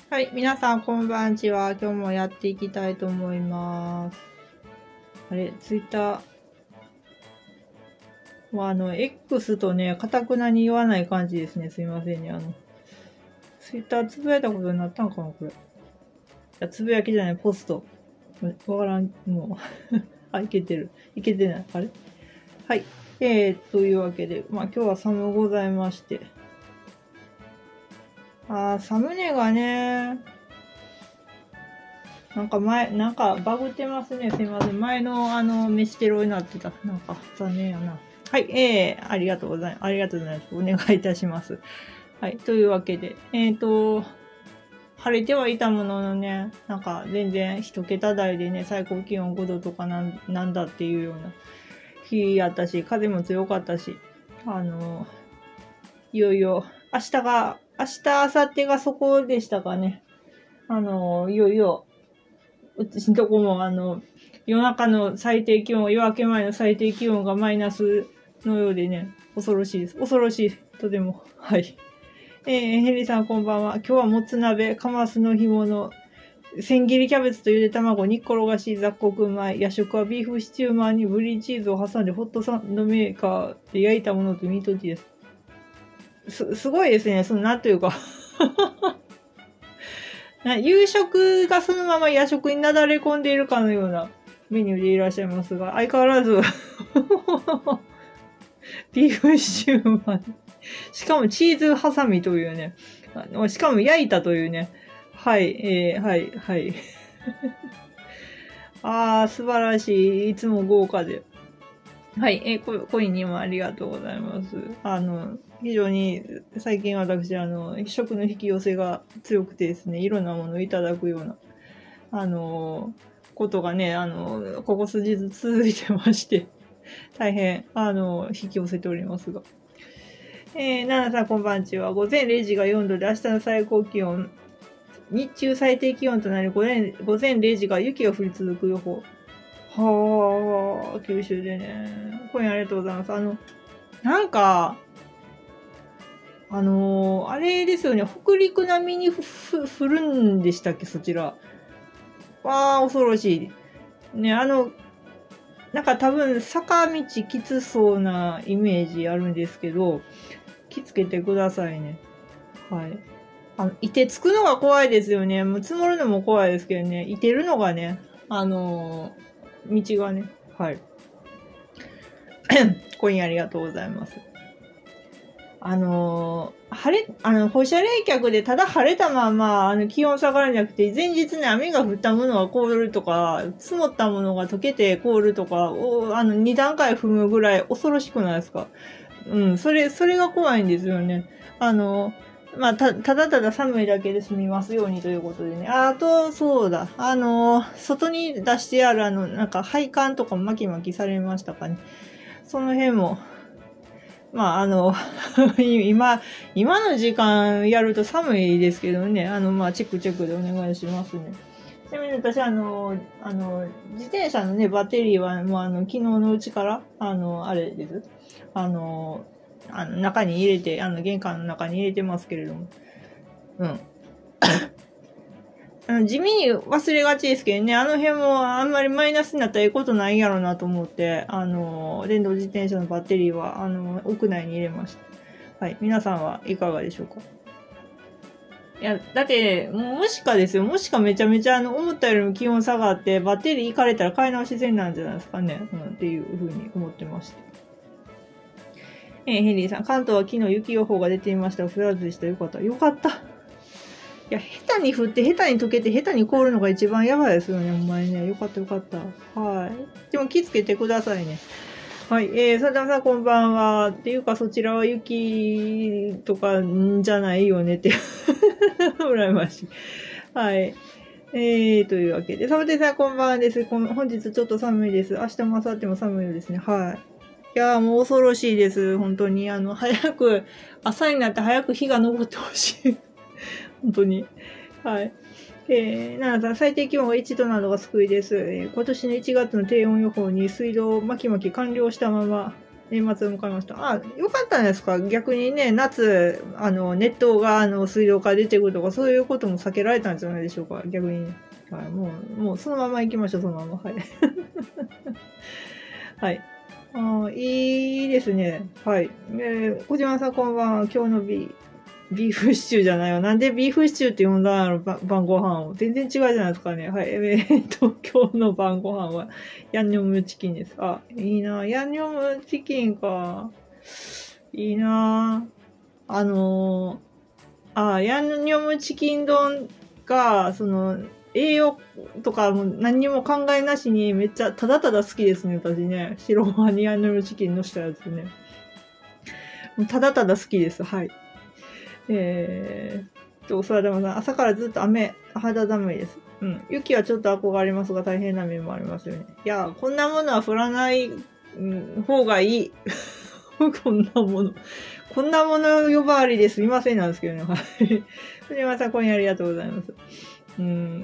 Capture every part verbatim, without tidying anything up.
はい、皆さんこんばんちは。今日もやっていきたいと思います。あれ、ツイッターはあの、X とね、かたくなに言わない感じですね。すいませんね。あの、ツイッターつぶやいたことになったんかな、これ。いや、つぶやきじゃない、ポスト。わからん、もう。あ、いけてる。いけてない。あれはい。えー、というわけで、まあ今日は寒ございまして。あー、サムネがね、なんか前、なんかバグってますね。すいません。前のあの、飯テロになってた。なんか残念やな。はい、えー、ありがとうございます。ありがとうございます。お願いいたします。はい、というわけで、えっと、晴れてはいたもののね、なんか全然一桁台でね、最高気温ごどとかなんなんだっていうような日やったし、風も強かったし、あの、いよいよ、明日が、明日、明後日がそこでしたかね。あの、いよいよ、うちのとこもあの、夜中の最低気温、夜明け前の最低気温がマイナスのようでね、恐ろしいです。恐ろしい。とても。はい。えー、ヘリーさんこんばんは。今日はもつ鍋、カマスの干物、千切りキャベツとゆで卵、煮っころがし、雑穀米、夜食はビーフシチューマンにブリーチーズを挟んでホットサンドメーカーで焼いたものとミートティーです。す、すごいですね。その、なんというか夕食がそのまま夜食になだれ込んでいるかのようなメニューでいらっしゃいますが、相変わらずビーフシチューマン。しかもチーズハサミというね、しかも焼いたというね、はい、えー、はい、はい。あー、素晴らしい。いつも豪華で。はい、えー、ココインにもありがとうございます。あの、非常に最近私、あの、食の引き寄せが強くてですね、いろんなものをいただくような、あの、ことがね、あの、ここ数日続いてまして、大変、あの、引き寄せておりますが。えー、奈々さんこんばんちは。午前れいじがよんどで明日の最高気温、日中最低気温となり午前、午前れいじが雪が降り続く予報。はあ、九州でね。今夜ありがとうございます。あの、なんか、あのー、あれですよね、北陸並みに降るんでしたっけ、そちら。わあ、恐ろしい。ね、あの、なんか多分坂道きつそうなイメージあるんですけど、気つけてくださいね。はい。あの、いてつくのが怖いですよね。もう積もるのも怖いですけどね。いてるのがね、あのー、道がね。はい。コインありがとうございます。あのー、晴れ、あの、放射冷却でただ晴れたまま、あの、気温下がるんじゃなくて、前日に雨が降ったものが凍るとか、積もったものが溶けて凍るとか、おあの、に段階踏むぐらい恐ろしくないですか？うん、それ、それが怖いんですよね。あの、まあ、た、ただただ寒いだけで済みますようにということでね。あと、そうだ。あの、外に出してあるあの、なんか配管とか巻き巻きされましたかね。その辺も、まあ、あの、今、今の時間やると寒いですけどね。あの、まあ、チェックチェックでお願いしますね。ちなみに私、あの、あの、自転車のね、バッテリーは、もうあの、昨日のうちから、あの、あれです。あの、あの中に入れて、あの、玄関の中に入れてますけれども。うん。あの地味に忘れがちですけどね、あの辺もあんまりマイナスになったらいいことないんやろうなと思って、あの、電動自転車のバッテリーは、あの、屋内に入れました。はい。皆さんはいかがでしょうか？いや、だって、もしかですよ。もしかめちゃめちゃ、あの、思ったよりも気温下がって、バッテリーいかれたら買い直し戦なんじゃないですかね。うん、っていうふうに思ってました。えー、ヘンリーさん、関東は昨日雪予報が出ていました。降らずでした。よかった。よかった。いや、下手に降って、下手に溶けて、下手に凍るのが一番やばいですよね、お前ね。よかったよかった。はい。でも気つけてくださいね。はい。えー、さださんこんばんは。っていうか、そちらは雪とかんじゃないよねって。羨ましい。はい。えー、というわけで、サボテンさんこんばんはです。本日ちょっと寒いです。明日も明後日も寒いようですね。はい。いやーもう恐ろしいです。本当に。あの、早く、朝になって早く日が昇ってほしい。本当に。はい。えー、奈々さん、最低気温がいちどなどが救いです。えー、今年のいちがつの低温予報に水道を巻き巻き完了したまま、 年末を迎えました。あ、よかったんですか？逆にね、夏、あの、熱湯が、あの、水道から出てくるとか、そういうことも避けられたんじゃないでしょうか？逆に。はい、もう、もう、そのまま行きましょう、そのまま。はい。はい。あいいですね。はい。えー、小島さんこんばんは。今日のビビーフシチューじゃないよ。なんでビーフシチューって呼んだの晩ご飯を。全然違うじゃないですかね。はい。えー、っと、今日の晩ご飯はヤンニョムチキンです。あ、いいな。ヤンニョムチキンか。いいな。あのー、あ、ヤンニョムチキン丼が、その、栄養とかも何にも考えなしにめっちゃただただ好きですね、私ね。白ご飯にヤンニョムチキンのしたやつね。ただただ好きです。はい。えーと、そらでもさ、朝からずっと雨、肌寒いです。うん。雪はちょっと憧れますが大変な面もありますよね。いや、こんなものは降らない、うん、方がいい。こんなもの。こんなもの呼ばわりですいませんなんですけどね。はい。藤山さん、今夜ありがとうございます。うん。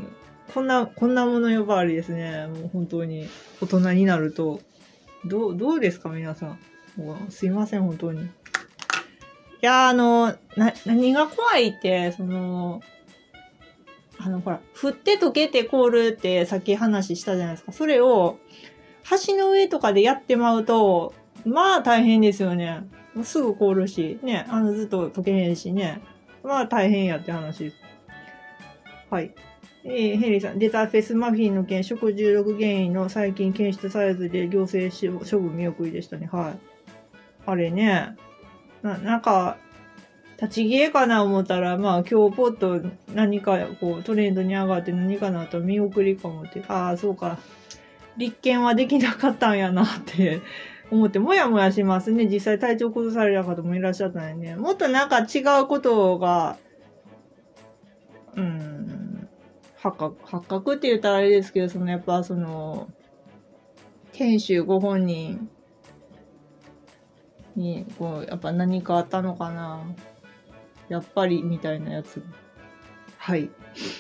こんな、こんなもの呼ばわりですね。もう本当に。大人になると。どう、どうですか皆さん。もうすいません、本当に。いや、あの、な、何が怖いって、その、あの、ほら、降って溶けて凍るってさっき話したじゃないですか。それを、橋の上とかでやってまうと、まあ大変ですよね。もうすぐ凍るし、ね、あのずっと溶けへんしね。まあ大変やって話です。はい。えー、ヘンリーさん、デタフェスマフィンの件、食中毒原因の最近検出されずで行政処分見送りでしたね。はい。あれね、な、なんか、立ち消えかな思ったら、まあ今日ポッと何かこうトレンドに上がって何かなと見送りかもって、ああ、そうか。立件はできなかったんやなって思って、もやもやしますね。実際体調崩された方もいらっしゃったんでね。もっとなんか違うことが、うーん、発覚、発覚って言ったらあれですけど、そのやっぱその、店主ご本人に、こう、やっぱ何かあったのかな。やっぱり、みたいなやつ。はい。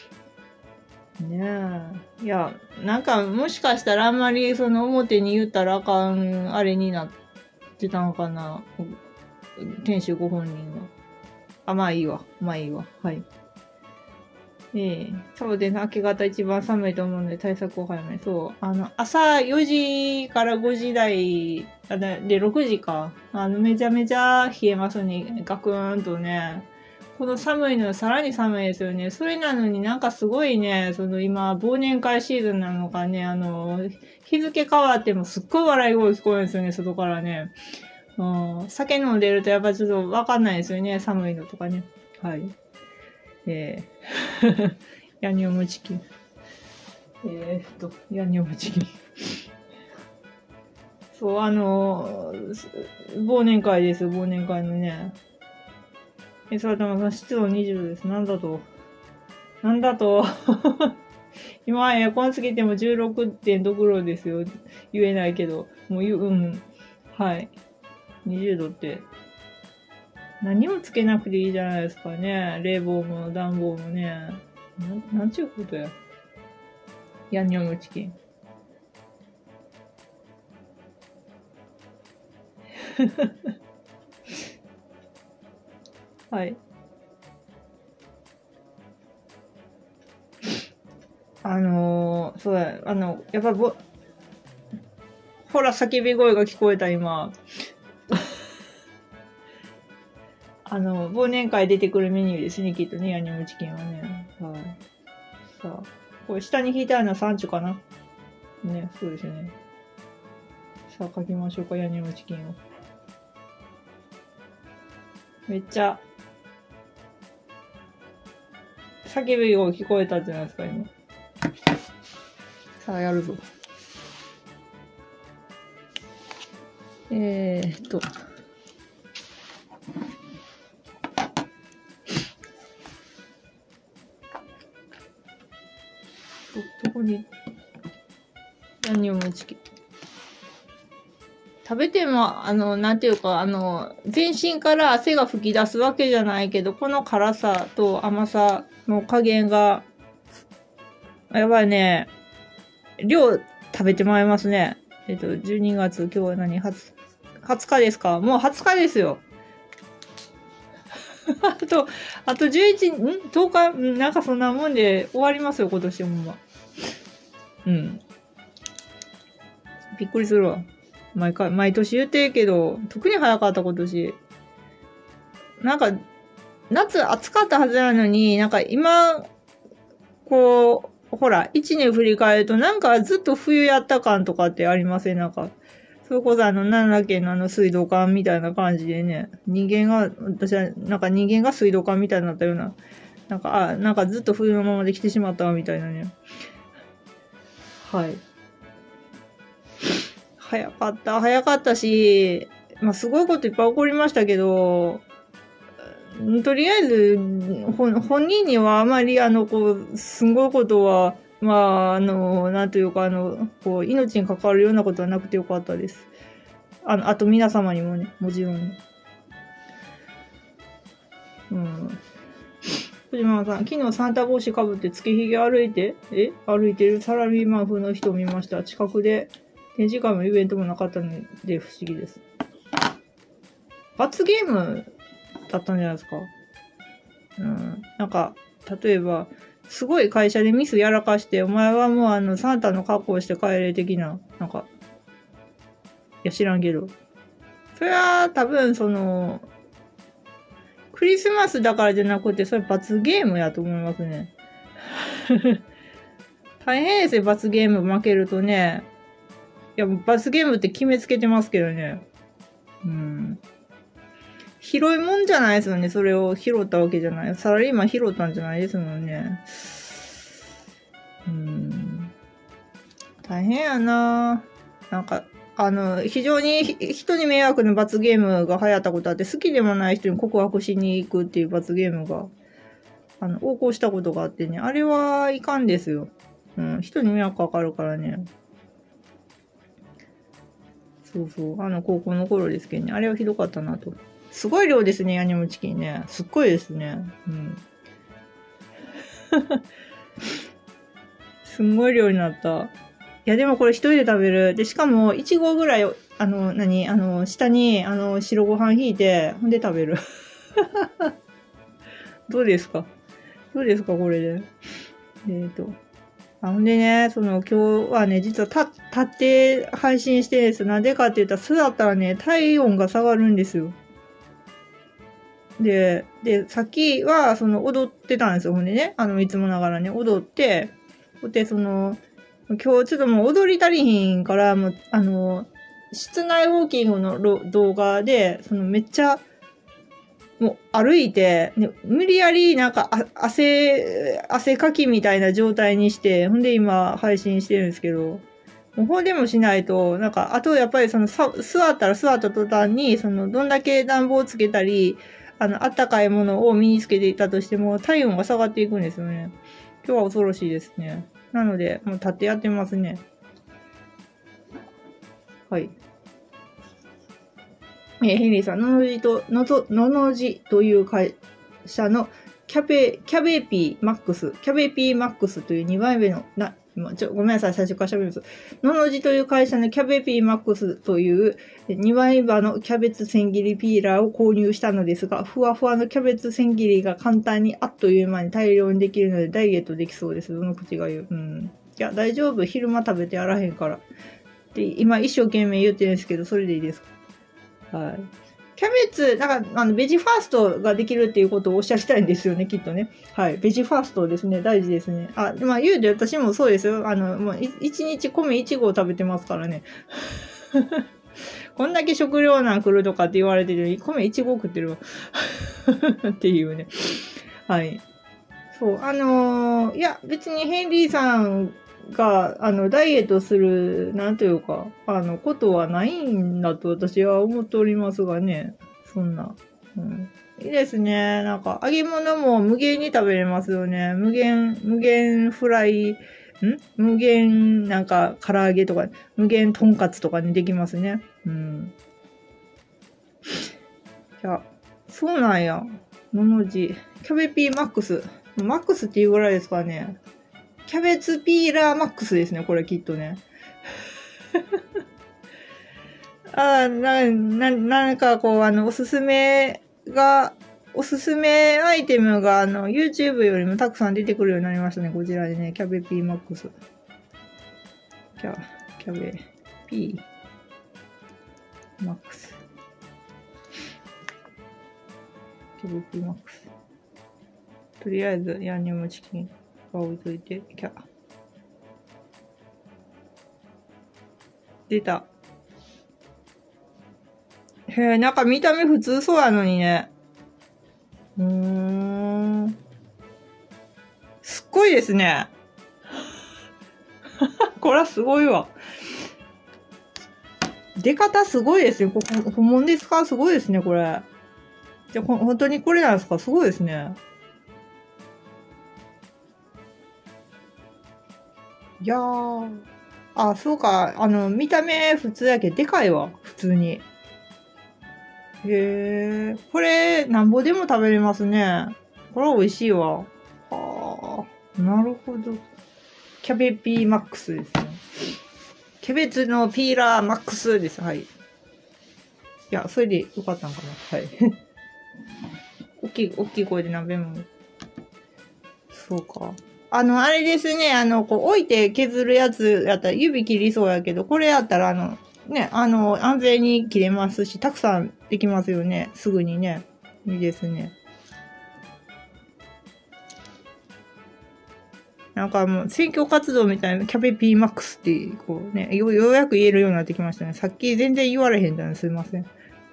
ねえ。いや、なんか、もしかしたらあんまりその表に言ったらあかん、あれになってたのかな。店主ご本人は。あ、まあいいわ。まあいいわ。はい。ええ、そうですね。明け方一番寒いと思うので対策を早め。そう。あの、朝よじからごじ台、あで、ろくじか。あの、めちゃめちゃ冷えますね。ガクーンとね。この寒いのさらに寒いですよね。それなのになんかすごいね、その今、忘年会シーズンなのかね、あの、日付変わってもすっごい笑い声聞こえるんですよね、外からね。うん、酒飲んでるとやっぱちょっとわかんないですよね、寒いのとかね。はい。えー、ヤンニョムチキン。えー、っと、ヤンニョムチキン。そう、あのー、忘年会ですよ、忘年会のね。え、さだまさん、湿度にじゅうどです。なんだと。なんだと。今、エアコンつけても じゅうろくてんろく 度ですよ。言えないけど。もう言う、うん。はい。にじゅうどって。何もつけなくていいじゃないですかね。冷房も暖房もね。な、なんちゅうことや。ヤンニョムチキン。はい。あのー、そうだ、あの、やっぱぼ、ほら、叫び声が聞こえた、今。あの、忘年会出てくるメニューですね、きっとね、ヤンニョムチキンはね。はい。さあ、これ下に引いてあるのはサンチュかな？ね、そうですよね。さあ、書きましょうか、ヤンニョムチキンを。めっちゃ、叫び声聞こえたじゃないですか、今。さあ、やるぞ。えーっと。ど、どこに、ヤンニョムチキン。食べても、あの、なんていうか、あの、全身から汗が吹き出すわけじゃないけど、この辛さと甘さの加減が、やばいね。量食べてもらいますね。えっと、じゅうにがつ、今日は何 ?はつはつかですか？もうはつかですよ。あと、あとじゅういち、ん ?とおか、んなんかそんなもんで終わりますよ、今年ほんま。うん。びっくりするわ。毎回、毎年言ってるけど、特に早かった今年。なんか、夏暑かったはずなのに、なんか今、こう、ほら、一年振り返ると、なんかずっと冬やった感とかってありません？なんか、それこそあの、奈良県のあの水道管みたいな感じでね、人間が、私は、なんか人間が水道管みたいになったような、なんか、あ、なんかずっと冬のままで来てしまったみたいなね。はい。早かった、早かったし、まあ、すごいこといっぱい起こりましたけど、とりあえず、本人にはあまり、あの、こう、すごいことは、まあ、あの、なんというか、あの、こう、命に関わるようなことはなくてよかったです。あの、あと皆様にもね、もちろんね。うん。藤間さん、昨日サンタ帽子かぶってつけひげ歩いて、え歩いてるサラリーマン風の人を見ました。近くで展示会もイベントもなかったので不思議です。罰ゲームだったんじゃないですか。うん。なんか、例えば、すごい会社でミスやらかして、お前はもうあの、サンタの格好して帰れ的な、なんか、いや知らんけど。それは多分その、クリスマスだからじゃなくて、それ罰ゲームやと思いますね。大変ですよ、罰ゲーム負けるとね。いや、罰ゲームって決めつけてますけどね。うん。拾いもんじゃないですよね。それを拾ったわけじゃない。サラリーマン拾ったんじゃないですもんね。うん。大変やな。なんか、あの、非常に人に迷惑な罰ゲームが流行ったことあって、好きでもない人に告白しに行くっていう罰ゲームが、あの、横行したことがあってね。あれはいかんですよ。うん。人に迷惑かかるからね。そうそう。あの、高校の頃ですけどね。あれはひどかったなと。すごい量ですね、ヤニムチキンね。すっごいですね。うん。すんごい量になった。いや、でもこれ一人で食べる。で、しかも、いちごぐらい、あの、何あの、下に、あの、白ご飯引いて、ほんで食べる。どうですかどうですかこれで。えっ、ー、と。あ、ほんでね、その、今日はね、実は立、立って配信してるんです。なんでかって言ったら、座ったらね、体温が下がるんですよ。で、で、さっきは、その、踊ってたんですよ。ほんでね、あの、いつもながらね、踊って、で、その、今日ちょっともう踊り足りひんから、もう、あの、室内ウォーキングの動画で、その、めっちゃ、もう歩いて、ね、無理やりなんか汗、汗かきみたいな状態にして、ほんで今配信してるんですけど、もうほんでもしないと、なんか、あとやっぱりそのさ、座ったら座った途端に、その、どんだけ暖房つけたり、あの、あったかいものを身につけていたとしても、体温が下がっていくんですよね。今日は恐ろしいですね。なので、もう立ってやってますね。はい。えー、ヘンリーさん、ののじと、のぞ、ののじという会社のキャベ、キャベピーマックス、キャベピーマックスというにばいめの、な、ちょ、ごめんなさい、最初から喋ります。ののじという会社のキャベピーマックスというにばいばのキャベツ千切りピーラーを購入したのですが、ふわふわのキャベツ千切りが簡単にあっという間に大量にできるのでダイエットできそうです。どの口が言う。うん。いや、大丈夫。昼間食べてやらへんから。で、今一生懸命言ってるんですけど、それでいいですか？はい。キャベツ、なんか、あの、ベジファーストができるっていうことをおっしゃりたいんですよね、きっとね。はい。ベジファーストですね。大事ですね。あ、まあ、言うて私もそうですよ。あの、もう、一日米いち合食べてますからね。こんだけ食糧難来るとかって言われてるのに、米いち合食ってるわ。っていうね。はい。そう、あのー、いや、別にヘンリーさんが、あの、ダイエットする、なんというか、あの、ことはないんだと私は思っておりますがね。そんな。うん。いいですね。なんか、揚げ物も無限に食べれますよね。無限、無限フライ、ん無限、なんか、唐揚げとか、無限とんかつとかにできますね。うん。いや、そうなんや。のの字。キャベピーマックス。マックスっていうぐらいですかね。キャベツピーラーマックスですね、これきっとね。 あな、な、なんかこう、あの、おすすめが、おすすめアイテムが、あの、YouTube よりもたくさん出てくるようになりましたね。こちらでね、キャベピーマックス。キャ、キャベピーマックス。キャベピーマックス。とりあえず、ヤンニョムチキンが置いといて、キャ。出た。へえ、なんか見た目普通そうやのにね。うーん。すっごいですね。これはすごいわ。出方すごいですよ。ここ本物ですか？すごいですね、これ。じゃ、ほ、本当にこれなんですか？すごいですね。いやー。あ、そうか。あの、見た目普通やけど、でかいわ。普通に。へえ。これ、なんぼでも食べれますね。これ美味しいわ。はあ。なるほど。キャベピーマックスですね。キャベツのピーラーマックスです。はい。いや、それでよかったんかな。はい。大きい、大きい声で鍋も。そうか。あの、あれですね。あの、こう、置いて削るやつやったら指切りそうやけど、これやったら、あの、ね、あの、安全に切れますし、たくさんできますよね。すぐにね。いいですね。なんかもう、選挙活動みたいな、キャベピーマックスって、こうね、よ、ようやく言えるようになってきましたね。さっき全然言われへんだね。すいません。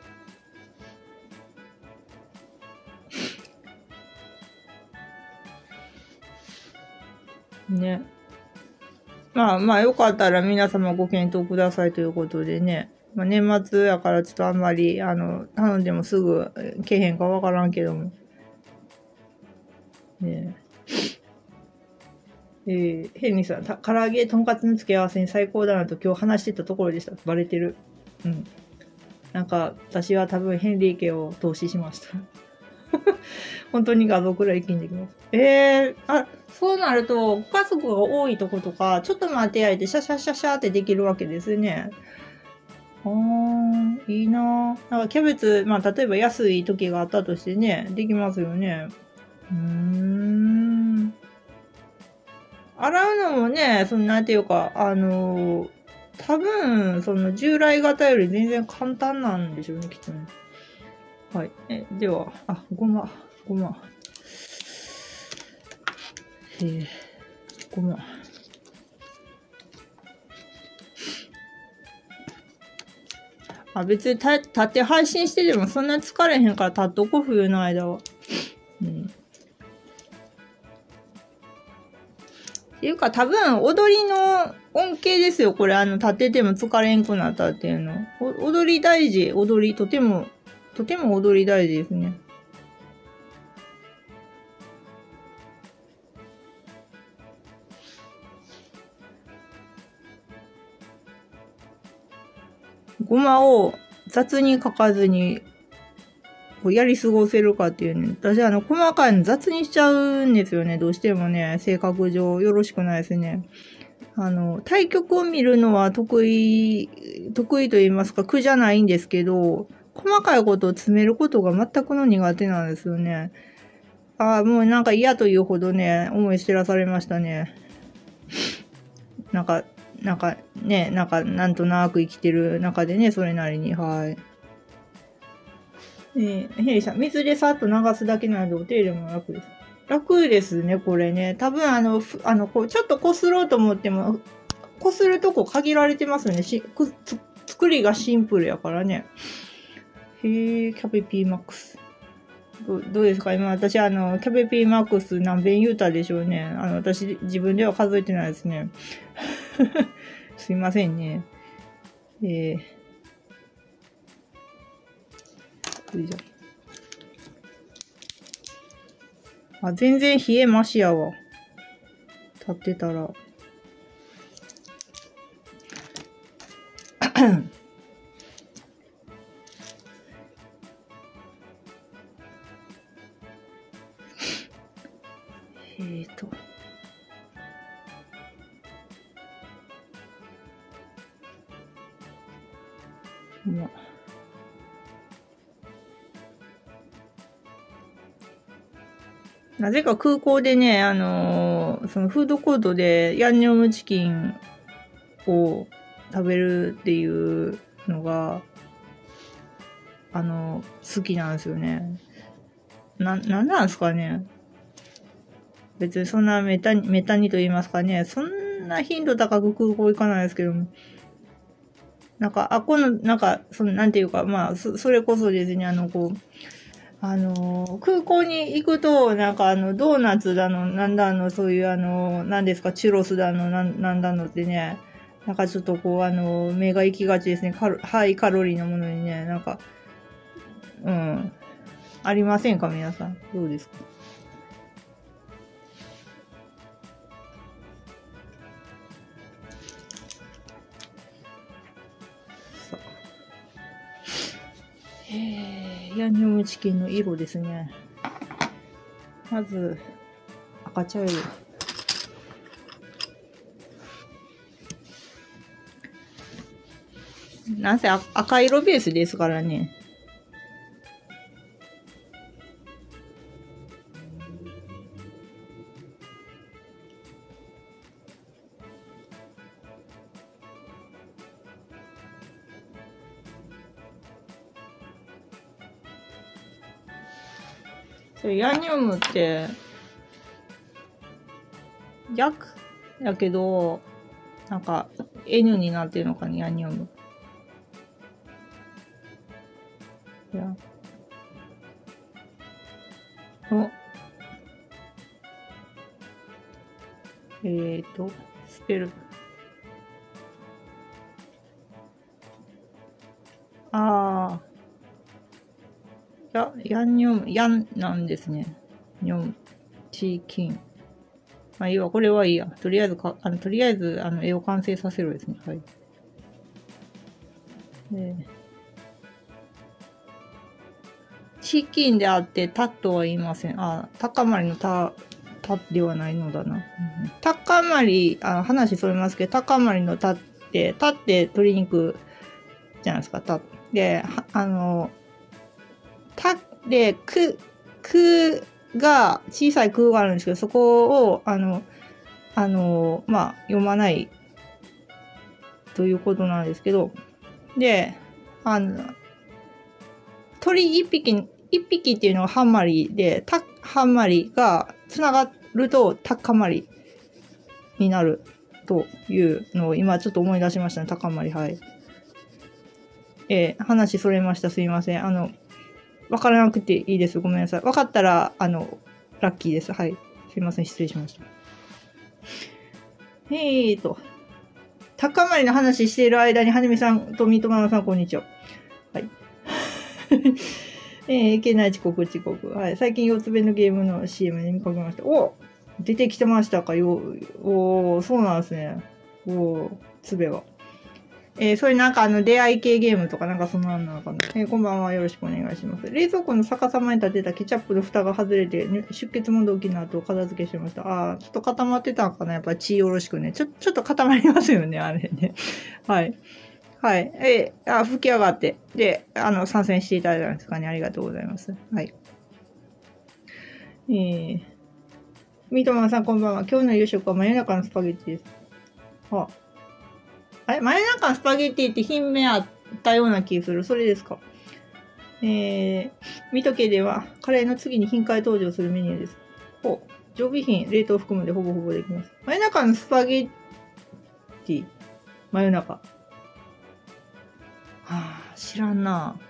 ね。まあまあ、よかったら皆様ご検討くださいということでね。まあ、年末やからちょっとあんまり、あの、頼んでもすぐけえへんかわからんけども。ねえ。えー、ヘンリーさん、た唐揚げ、とんかつの付け合わせに最高だなと今日話してたところでした。バレてる。うん。なんか、私は多分ヘンリー家を投資しました。本当に画像くらい気にできます。えー、あ、そうなると、ご家族が多いとことか、ちょっと待ってやいて、シャシャシャシャってできるわけですね。あー、いいなぁ。なんかキャベツ、まあ例えば安い時があったとしてね、できますよね。うーん。洗うのもね、そのなんていうか、あのー多分、その従来型より全然簡単なんでしょうね、きっとね。はい。え、では、あ、ごま、ごま。えー、ごま。あ、別に立って配信しててもそんな疲れへんから立っとこう、冬の間は。うん。っていうか多分踊りの恩恵ですよ。これあの立ってても疲れんくなったっていうの。踊り大事。踊り、とても、とても踊り大事ですね。ごまを雑に書かずにこうやり過ごせるかっていうね。私あの細かいの雑にしちゃうんですよね。どうしてもね、性格上よろしくないですね。あの、対局を見るのは得意、得意と言いますか苦じゃないんですけど、細かいことを詰めることが全くの苦手なんですよね。ああ、もうなんか嫌というほどね、思い知らされましたね。なんか、なんかね、なんかなんとなく生きてる中でね、それなりに、はい。ねえ、ヘリさん、水でさっと流すだけなのでお手入れも楽です。楽ですね、これね。多分あの、あの、こう、ちょっとこすろうと思っても、こするとこ限られてますね。しくつ作りがシンプルやからね。へえ、キャベピーマックス。どどうですか今私あの、キャベピーマックス何遍言うたでしょうね。あの、私自分では数えてないですね。すいませんね。えー、よいしょ。あ、全然冷えましやわ。立ってたら。えーと。 なぜか空港でね、あのーそのフードコートでヤンニョムチキンを食べるっていうのが、あのー好きなんですよね。な、なんなんですかね。別にそんなメタに、メタにと言いますかね、そんな頻度高く空港行かないですけども、なんか、あ、この、なんか、その、なんていうか、まあ、そ、それこそですね、あの、こう、あのー空港に行くと、なんかあの、ドーナツだの、なんだの、そういうあの、なんですか、チュロスだの、なん、なんだのってね、なんかちょっとこう、あの、目が行きがちですね。カロ、ハイカロリーのものにね、なんか、うん、ありませんか、皆さん。どうですか？さあ。へー、ヤンニョムチキンの色ですね。まず、赤茶色。なんせ赤色ベースですからね。それヤンニョムって、逆やけど、なんか N になってるのかね、ヤンニョム。いや。お。えーと、スペル。あー。や、ヤンニョム、ヤンなんですね。ニョム、チキン。まあいいわ、これはいいや。とりあえずか、あの、とりあえず、あの、絵を完成させろですね。はい。で、チキンであって、タとは言いません。あ、高まりのタ、タではないのだな。うん、高まり、あ、話それますけど、高まりのタって、タって鶏肉じゃないですか、タ。で、あの、タで、く、くが、小さいくがあるんですけど、そこを、あの、あの、まあ、読まないということなんですけど、で、あの、鳥一匹、一匹っていうのはハンマリで、た、ハンマリが繋がるとタッカマリになるというのを今ちょっと思い出しましたね。タッカマリ、はい。えー、話それました。すいません。あの、わからなくていいです。ごめんなさい。わかったら、あの、ラッキーです。はい。すいません。失礼しました。えーと。高まりの話している間に、はじめさんと三笘さん、こんにちは。はい。えー、いけない遅刻、遅刻。はい。最近、四つ目のゲームの シーエム で見かけました。お出てきてましたかよ。おー、そうなんですね。おー、つべは。えー、それなんかあの、出会い系ゲームとかなんかそんなのなのかな。えー、こんばんは。よろしくお願いします。冷蔵庫の逆さまに立てたケチャップの蓋が外れて、ね、出血も動きの後片付けしました。あー、ちょっと固まってたんかな。やっぱ血よろしくね。ちょ、ちょっと固まりますよね、あれね。はい。はい。えー、あ、吹き上がって。で、あの、参戦していただいたんですかね。ありがとうございます。はい。えー、三笘さんこんばんは。今日の夕食は真夜中のスパゲッティです。はああれ真夜中のスパゲッティって品名あったような気する。それですか？えー、水戸家ではカレーの次に頻回登場するメニューです。ほう。常備品、冷凍含むでほぼほぼできます。真夜中のスパゲッティ。真夜中。はあ、知らんな。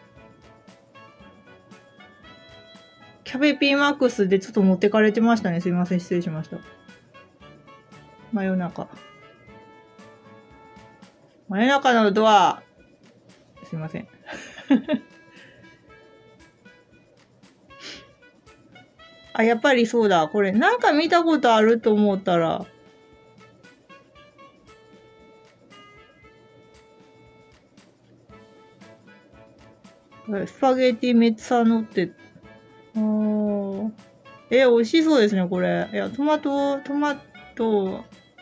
キャベピーマックスでちょっと持ってかれてましたね。すいません。失礼しました。真夜中。真夜中のドア。すいません。あ、やっぱりそうだ。これ、なんか見たことあると思ったら。スパゲーティメッツァノって。あー。え、美味しそうですね、これ。いや、トマト、トマト、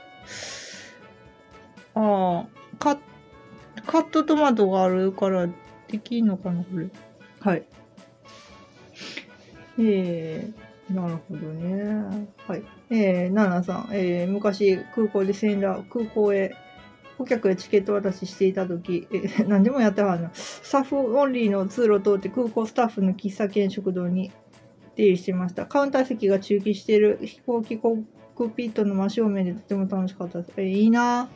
ああ、カカットトマトがあるからできんのかな、これ。はい。えなるほどね。はい。えー、ナナさん、えー、昔空港でセンダー、空港へ顧客へチケット渡ししていたとき、えー、何でもやったわな。スタッフオンリーの通路を通って空港スタッフの喫茶兼食堂に出入りしてました。カウンター席が駐機している飛行機コックピットの真正面でとても楽しかったです。えー、いいな。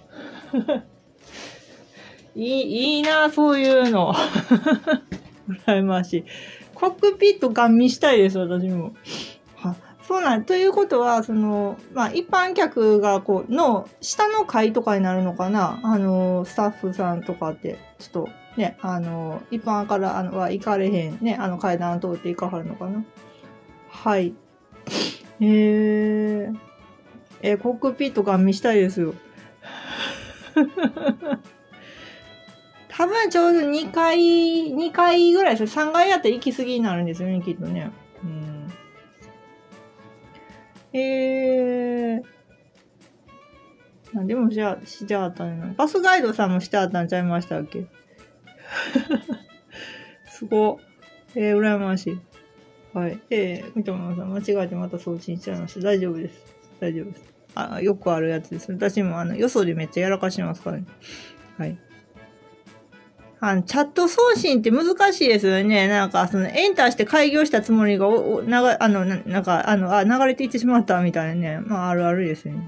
いい、いいな、そういうの。羨ましい。コックピットガン見したいです、私も。は、そうなん、ということは、その、まあ、一般客が、こう、の、下の階とかになるのかな、あの、スタッフさんとかって、ちょっと、ね、あの、一般から、あの、は行かれへん、ね、あの、階段通って行かはるのかな。はい。えー、えー、コックピットガン見したいですよ。多分ちょうどにかい、にかいぐらいですよ。さんがいだったら行き過ぎになるんですよね、きっとね。うん。えー。なんでもしゃ、してあったね。バスガイドさんもしてあったんちゃいましたっけ？すご。えー、羨ましい。はい。えー、みともさん、間違えてまた送信しちゃいました。大丈夫です。大丈夫です。あ、よくあるやつです。私も、あの、よそでめっちゃやらかしますからね。はい。あの、チャット送信って難しいですよね。なんか、その、エンターして開業したつもりが、お、お、なが、あの、な、なんか、あの、あ、流れていってしまったみたいなね。まあ、あるあるですよね。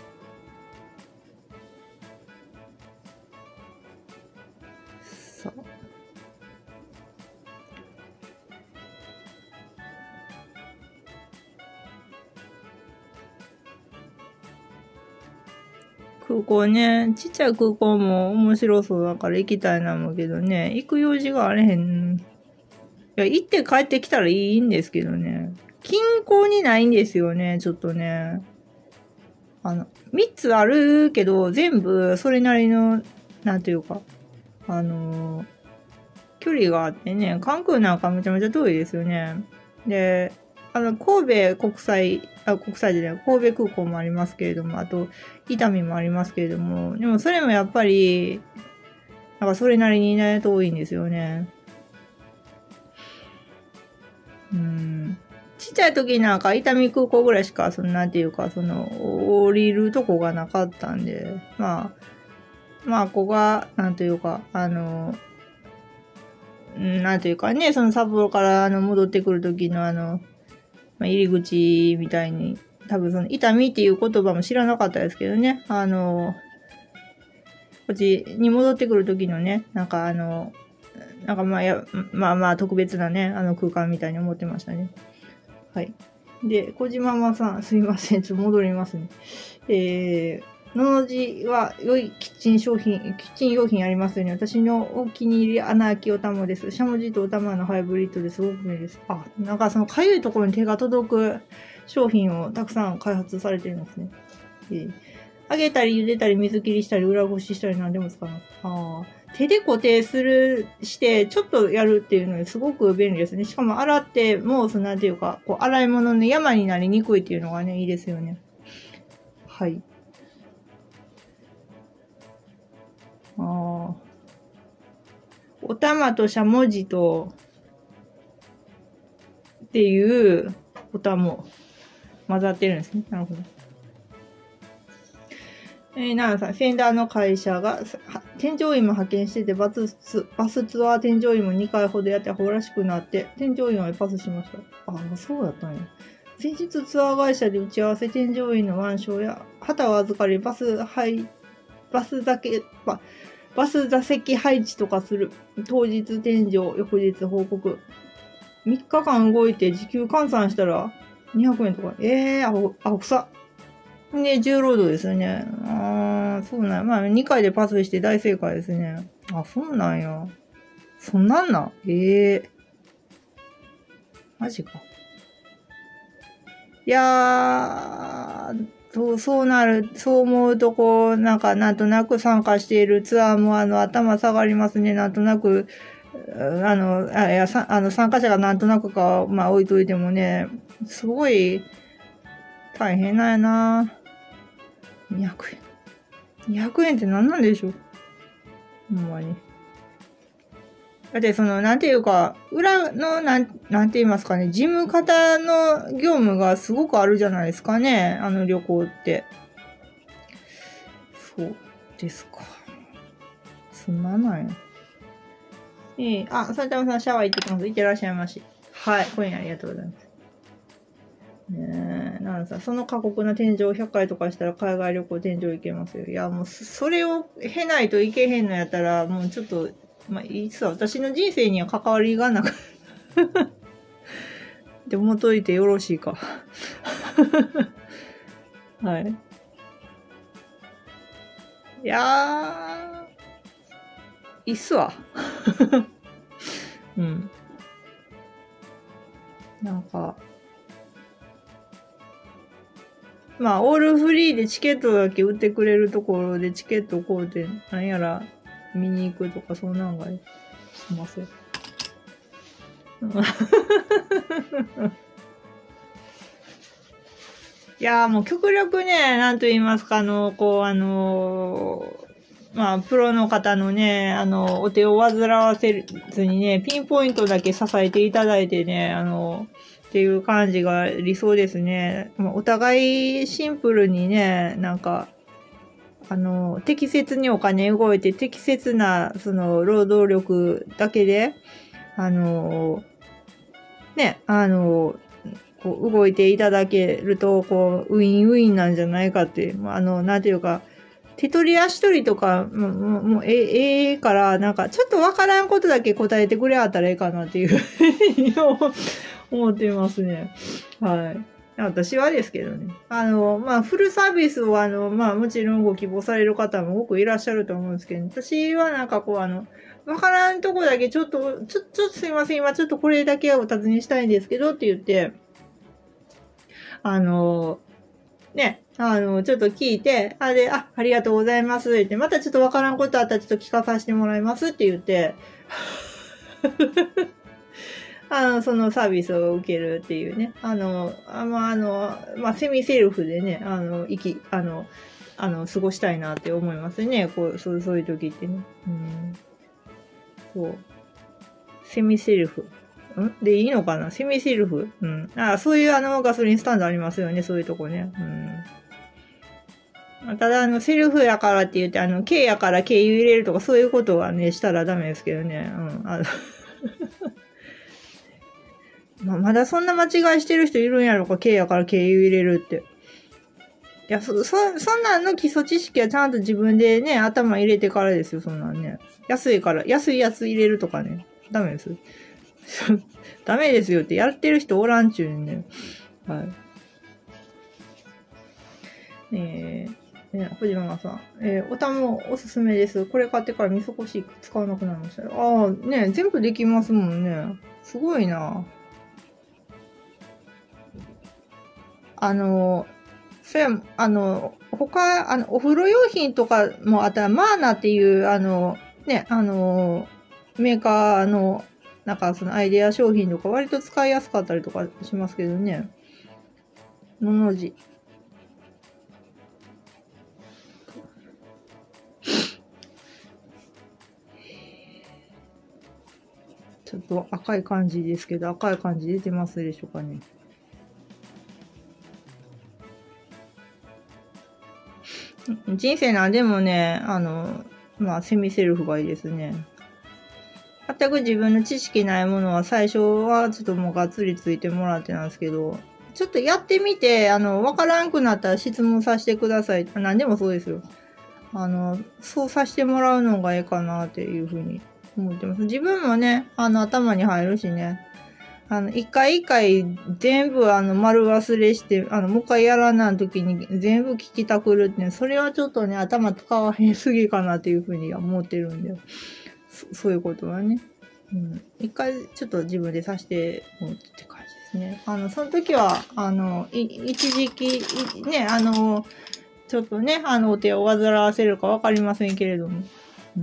そう。空港ね、ちっちゃい空港も面白そうだから行きたいな思うけどね、行く用事があれへん。いや、行って帰ってきたらいいんですけどね。近郊にないんですよね、ちょっとね。あの、みっつあるけど、全部それなりの、なんていうか、あのー、距離があってね、関空なんかめちゃめちゃ遠いですよね。で、あの、神戸国際、あ、国際じゃない、神戸空港もありますけれども、あと、伊丹もありますけれども、でもそれもやっぱり、なんかそれなりにね、遠いんですよね。うん。ちっちゃい時なんか伊丹空港ぐらいしか、その、なんていうか、その、降りるとこがなかったんで、まあ、まあ、ここが、なんというか、あの、なんというかね、その札幌からあの戻ってくる時のあの、まあ、入り口みたいに、多分その、痛みっていう言葉も知らなかったですけどね、あの、こっちに戻ってくる時のね、なんかあの、なんかまあや、まあまあ特別なね、あの空間みたいに思ってましたね。はい。で、小島ママさん、すいません。ちょっと戻りますね。えー、のの字は良いキッチン商品、キッチン用品ありますよね。私のお気に入り穴開きお玉です。しゃもじとお玉のハイブリッドですごく便利です。あ、なんかそのかゆいところに手が届く商品をたくさん開発されてるんですね。えー、揚げたり茹でたり水切りしたり裏ごししたり何でも使います。ああ。手で固定する、して、ちょっとやるっていうのにすごく便利ですね。しかも洗って、もう、その、なんていうか、こう、洗い物の山になりにくいっていうのがね、いいですよね。はい。ああ。お玉としゃもじと、っていう、お玉混ざってるんですね。なるほど。えー、奈良さん、フェンダーの会社が、添乗員も派遣してて、バスツ、バスツアー添乗員もにかいほどやってアホらしくなって、添乗員はパスしました。ああ、そうだったんや。先日ツアー会社で打ち合わせ添乗員の腕章や、旗を預かり、バス配、バスだけ、ババス座席配置とかする。当日添乗、翌日報告。みっかかん動いて時給換算したらにひゃくえんとか。ええー、アホ、アホくさ。で、重労働ですね。ああ、そうなんや。まあ、にかいでパスして大正解ですね。あ、そうなんや。そんなんなんええー。マジか。いやー、そう、そうなる、そう思うとこう、なんか、なんとなく参加しているツアーも、あの、頭下がりますね。なんとなく、あの、あ、いや、さ、あの、参加者がなんとなくか、まあ、置いといてもね、すごい、大変なんやな。にひゃくえん。にひゃくえんって何なんでしょうほんまに。 だってその、なんていうか、裏の、なん、なんて言いますかね、事務方の業務がすごくあるじゃないですかね、あの旅行って。そうですか。すまないな。ええー、あ、さんたまさんシャワー行ってきます。行ってらっしゃいまし。はい、コインありがとうございます。ねえ、なんさ、その過酷な天井ひゃっかいとかしたら海外旅行天井行けますよ。いや、もう、それを経ないといけへんのやったら、もうちょっと、まあ、いいっすわ。私の人生には関わりがなくで思っといてよろしいか。はい。いやー、いいっすわ。うん。なんか、まあ、オールフリーでチケットだけ売ってくれるところでチケット買うて、なんやら見に行くとか、そんなんがしますよ。いやーもう極力ね、なんと言いますか、あの、こう、あのー、まあ、プロの方のね、あの、お手を煩わせずにね、ピンポイントだけ支えていただいてね、あの、っていう感じが理想ですね。お互いシンプルにね、なんか、あの、適切にお金動いて、適切な、その、労働力だけで、あの、ね、あの、こう動いていただけると、こう、ウィンウィンなんじゃないかって、あの、なんていうか、手取り足取りとか、もう、もうえええから、なんか、ちょっとわからんことだけ答えてくれはったらええかなっていう思ってますね。はい。私はですけどね。あの、まあ、フルサービスを、あの、まあ、もちろんご希望される方も多くいらっしゃると思うんですけど、私はなんかこう、あの、わからんとこだけちょっと、ちょ、ちょっとすいません、今ちょっとこれだけお尋ねしたいんですけどって言って、あの、ね、あの、ちょっと聞いて、あ、で、あ、ありがとうございます。って、またちょっとわからんことあったらちょっと聞かさせてもらいますって言って、あの、そのサービスを受けるっていうね。あの、あまあ、あの、まあ、セミセルフでね、あの、生き、あの、あの、過ごしたいなって思いますね。こう、そう、そういう時ってね。うん。そう。セミセルフ。んでいいのかなセミセルフ。うん。あそういうあのガソリンスタンドありますよね。そういうとこね。うん。ただあの、セルフやからって言って、あの、K やから経由入れるとかそういうことはね、したらダメですけどね。うん。あのままだそんな間違いしてる人いるんやろか、K やから経由入れるって。いや、そ、そ、そんなんの基礎知識はちゃんと自分でね、頭入れてからですよ、そんなんね。安いから、安いやつ入れるとかね。ダメです。ダメですよってやってる人おらんちゅうね。はい。えー、ね、藤ママさん。えー、おたもおすすめです。これ買ってから味噌こし使わなくなりました。ああ、ね、全部できますもんね。すごいな。あの、それあの、他、あの、お風呂用品とかもあったら、マーナっていう、あの、ね、あの、メーカーの、なんかそのアイデア商品とか割と使いやすかったりとかしますけどね。のの字。ちょっと赤い感じですけど、赤い感じ出てますでしょうかね。人生なんでもね、あの、まあ、セミセルフがいいですね。全く自分の知識ないものは最初はちょっともうがっつりついてもらってなんですけど、ちょっとやってみて、あの、わからんくなったら質問させてください。何でもそうですよ。あの、そうさせてもらうのがいいかなっていうふうに思ってます。自分もね、あの、頭に入るしね。あの、一回一回全部あの、丸忘れして、あの、もう一回やらない時に全部聞きたくるって、それはちょっとね、頭使わへんすぎかなっていうふうに思ってるんで。そそういうことはね。うん。一回ちょっと自分でさせてもらって感じですね。あの、その時は、あの、い一時期、ね、あの、ちょっとね、あの、お手を煩わせるかわかりませんけれども。うん。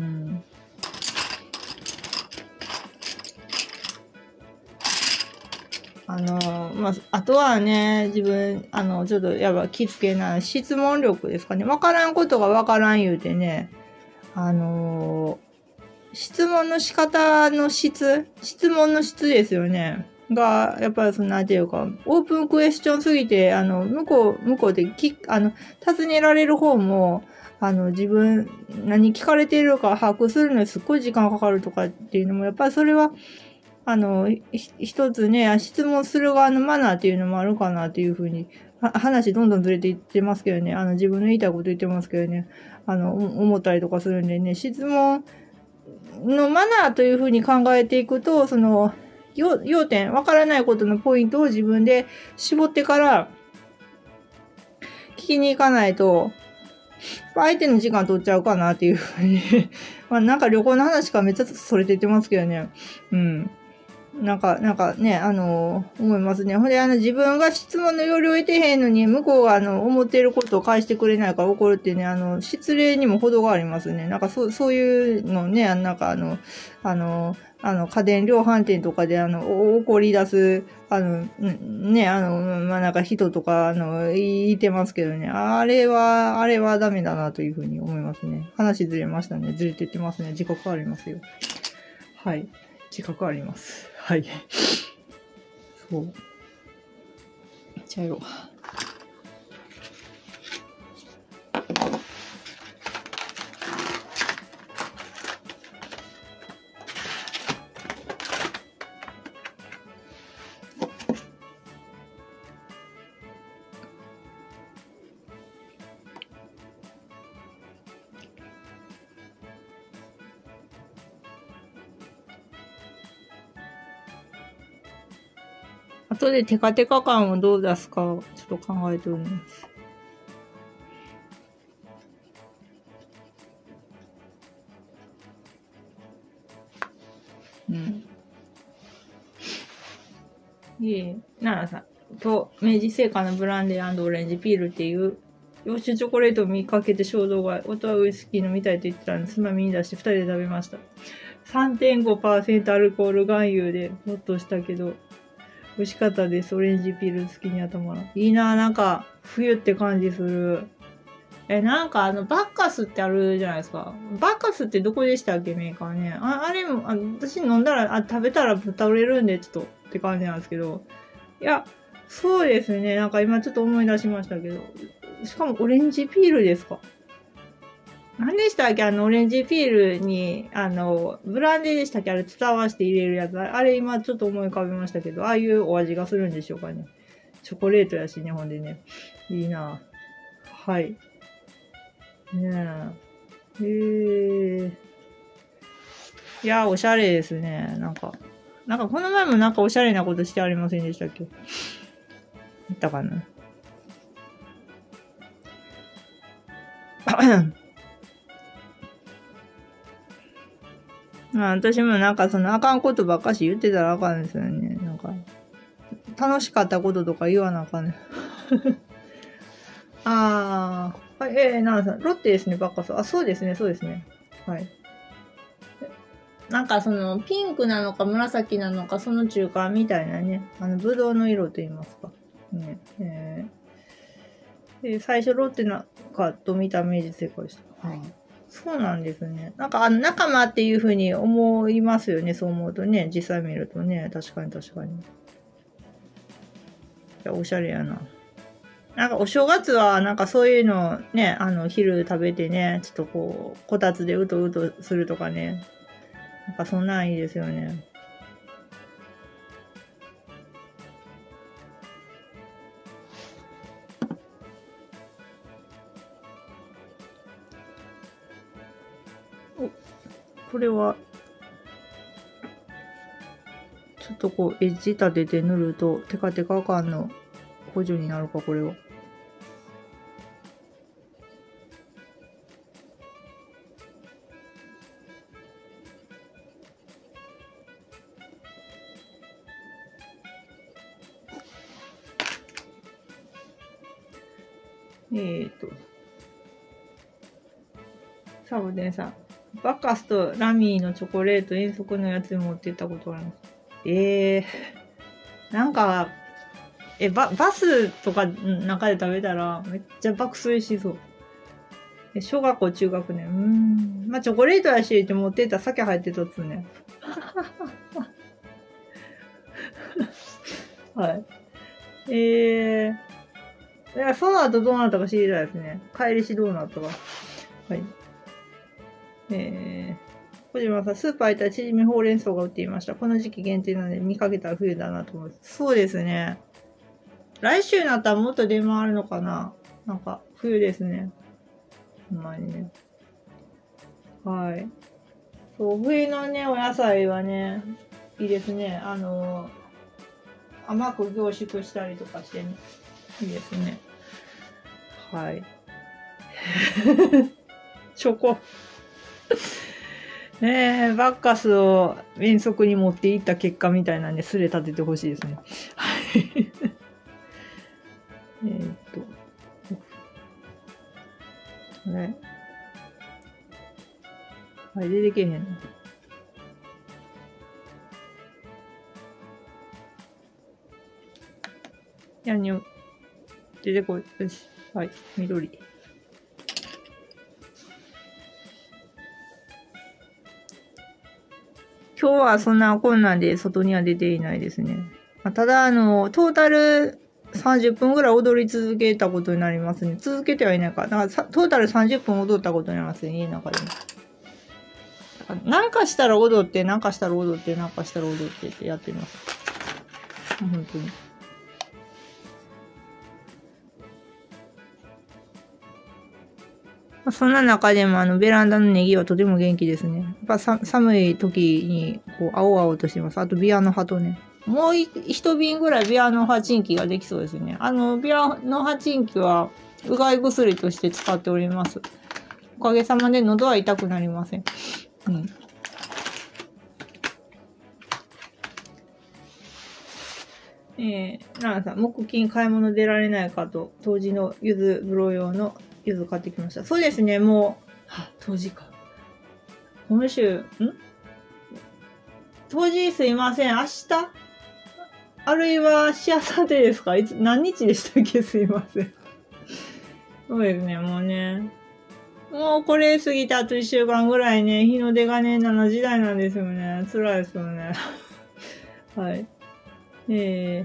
あの、まあ、あとはね、自分、あの、ちょっとやっぱ気付けない質問力ですかね。わからんことがわからん言うてね、あのー質問の仕方の質、質問の質ですよね。が、やっぱりその、なんていうか、オープンクエスチョンすぎて、あの、向こう、向こうでき、あの、尋ねられる方も、あの、自分、何聞かれているか把握するのにすっごい時間かかるとかっていうのも、やっぱりそれは、あの、一つね、質問する側のマナーっていうのもあるかなっていうふうに、話どんどんずれていってますけどね、あの、自分の言いたいこと言ってますけどね、あの、思ったりとかするんでね、質問のマナーというふうに考えていくと、その、要、要点、わからないことのポイントを自分で絞ってから聞きに行かないと、相手の時間取っちゃうかなっていうふうにまあなんか旅行の話からめっちゃそれて言ってますけどね。うん。なんか、なんかね、あのー、思いますね。ほんで、あの、自分が質問の要領を得てへんのに、向こうが、あの、思っていることを返してくれないから怒るってね、あの、失礼にも程がありますね。なんか、そう、そういうのね、なんか、あの、あの、あの、家電量販店とかで、あの、怒り出す、あの、ね、あの、まあ、なんか人とか、あの、言ってますけどね、あれは、あれはダメだなというふうに思いますね。話ずれましたね。ずれてってますね。自覚ありますよ。はい。自覚あります。はい。そう。茶色。後でテカテカ感をどう出すかちょっと考えております。うん。いえ、奈々さんと明治製菓のブランデー&オレンジピールっていう洋酒チョコレートを見かけて衝動買い。夫はウイスキー飲みたいと言ってたので、つまみに出してふたりで食べました。さんてんごパーセント アルコール含有でほっとしたけど、美味しかったです。オレンジピール好きに頭が。いいなぁ、なんか、冬って感じする。え、なんかあの、バッカスってあるじゃないですか。バッカスってどこでしたっけ、メーカーね。ああれも、あ私飲んだら、あ、食べたら倒れるんで、ちょっとって感じなんですけど。いや、そうですね。なんか今ちょっと思い出しましたけど。しかもオレンジピールですか。何でしたっけあの、オレンジピールに、あの、ブランデーでしたっけあれ、伝わして入れるやつ。あれ、今ちょっと思い浮かべましたけど、ああいうお味がするんでしょうかね。チョコレートやし、日本でね。いいなはい。ねえ。へえ。いや、おしゃれですね。なんか。なんか、この前もなんかおしゃれなことしてありませんでしたっけ言ったかなあ私もなんかそのあかんことばっかし言ってたらあかんですよね。なんか、楽しかったこととか言わなあかんね。ああ、はい、えー、なんさん、ロッテですね、ばっかそう。あ、そうですね、そうですね。はい。なんかその、ピンクなのか紫なのか、その中間みたいなね、あの、ブドウの色と言いますか。ね、えー、で最初ロッテなかと見た明治正解でした。はい。そうなんですね。なんか、あの、仲間っていうふうに思いますよね、そう思うとね。実際見るとね。確かに確かに。いや、おしゃれやな。なんか、お正月は、なんかそういうのね、あの、昼食べてね、ちょっとこう、こたつでうとうとするとかね。なんか、そんなんいいですよね。お、これは、ちょっとこう、エッジ立てて塗ると、テカテカ感の補助になるか、これは。えーと。サボテンさん。バカスとラミーのチョコレート遠足のやつ持ってったことあるんです。ええー。なんか、え、バ、バスとか中で食べたらめっちゃ爆睡しそう。 小学校、中学年。うーん。まあ、チョコレートやしって持ってたら酒入ってたっつうね。はい。えー。いや、その後どうなったか知りたいですね。帰りしどうなったか。はい。えー。小島さん、スーパー行ったらチヂミほうれん草が売っていました。この時期限定なので見かけたら冬だなと思う。そうですね。来週になったらもっと出回るのかな。なんか、冬ですね。ほんまにね。はい。そう、冬のね、お野菜はね、いいですね。あの、甘く凝縮したりとかしてね。いいですね。はい。チョコ。ねえ、バッカスを遠足に持っていった結果みたいなんで、すれ立ててほしいですね。はい。えーっと。ね。はい、出てけへんの。やんにょ。出てこい。よし。はい、緑。今日はそんなこんなんで外には出ていないですね。ただ、あの、トータルさんじゅっぷんぐらい踊り続けたことになりますね。続けてはいないか。だからさトータルさんじゅっぷん踊ったことになりますね、家の中でも。なんかしたら踊って、なんかしたら踊って、なんかしたら踊ってってやってます。本当に。そんな中でもあのベランダのネギはとても元気ですね。やっぱさ寒い時にこう青々としてます。あとビアの葉とね。もう一瓶ぐらいビアの葉チンキができそうですね。あのビアの葉チンキはうがい薬として使っております。おかげさまで喉は痛くなりません。うん。えー、奈々さん、木金買い物出られないかと、当時の柚子風呂用の柚子買ってきました。そうですね、もう、は、当時か。今週、ん当時すいません、明日あるいはしあさってですかいつ、何日でしたっけすいません。そうですね、もうね。もうこれ過ぎてあといっしゅうかんぐらいね、日の出がね、しちじ台なんですよね。辛いですよね。はい。え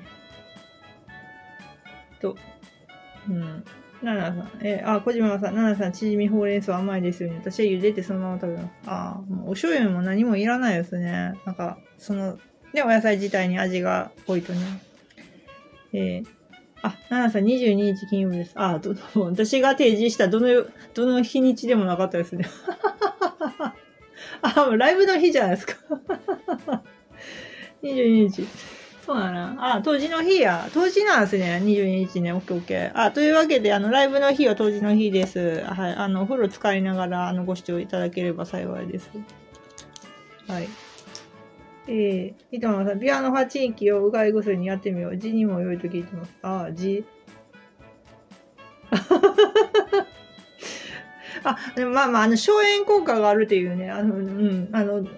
ーと、うん。ナナさん、えー、あ、小島さん、ナナさん、チヂミほうれん草甘いですよね。私は茹でてそのまま食べます。ああ、もうお醤油も何もいらないですね。なんか、その、ね、お野菜自体に味が濃いとね。えー、あ、ナナさん、にじゅうににち金曜日です。あ、ど、私が提示したどの、どの日にちでもなかったですね。あ、もうライブの日じゃないですか。にじゅうににち。そうだな。あ、当時の日や。当時なんですね。にじゅうににちね。オッケーオッケー。あ、というわけで、あの、ライブの日は当時の日です。はい。あの、お風呂使いながら、あの、ご視聴いただければ幸いです。はい。えー、いとまさん、ビアの葉チンキをうがい薬にやってみよう。字にも良いと聞いてます。あ、字。あ、でもまあまあ、あの、消炎効果があるっていうね、あの、うん、あの、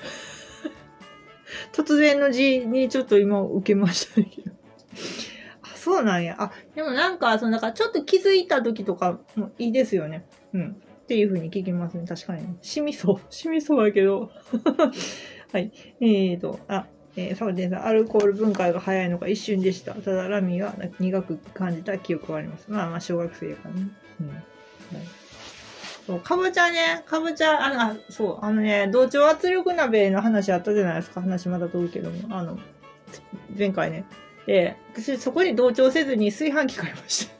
突然の字にちょっと今受けましたけど。あ、そうなんや。あ、でもなんか、その、なんかちょっと気づいた時とかもいいですよね。うん。っていう風に聞きますね。確かに。染みそう。染みそうだけど。はい。えーと、あ、えー、サボテンさん、アルコール分解が早いのか一瞬でした。ただ、ラミが苦く感じた記憶があります。まあまあ、小学生かね。うん。はい。そう、かぼちゃね、かぼちゃ、あの、あそう、あのね、同調圧力鍋の話あったじゃないですか。話まだ飛ぶけども、あの、前回ね。で、私そこに同調せずに炊飯器買いました。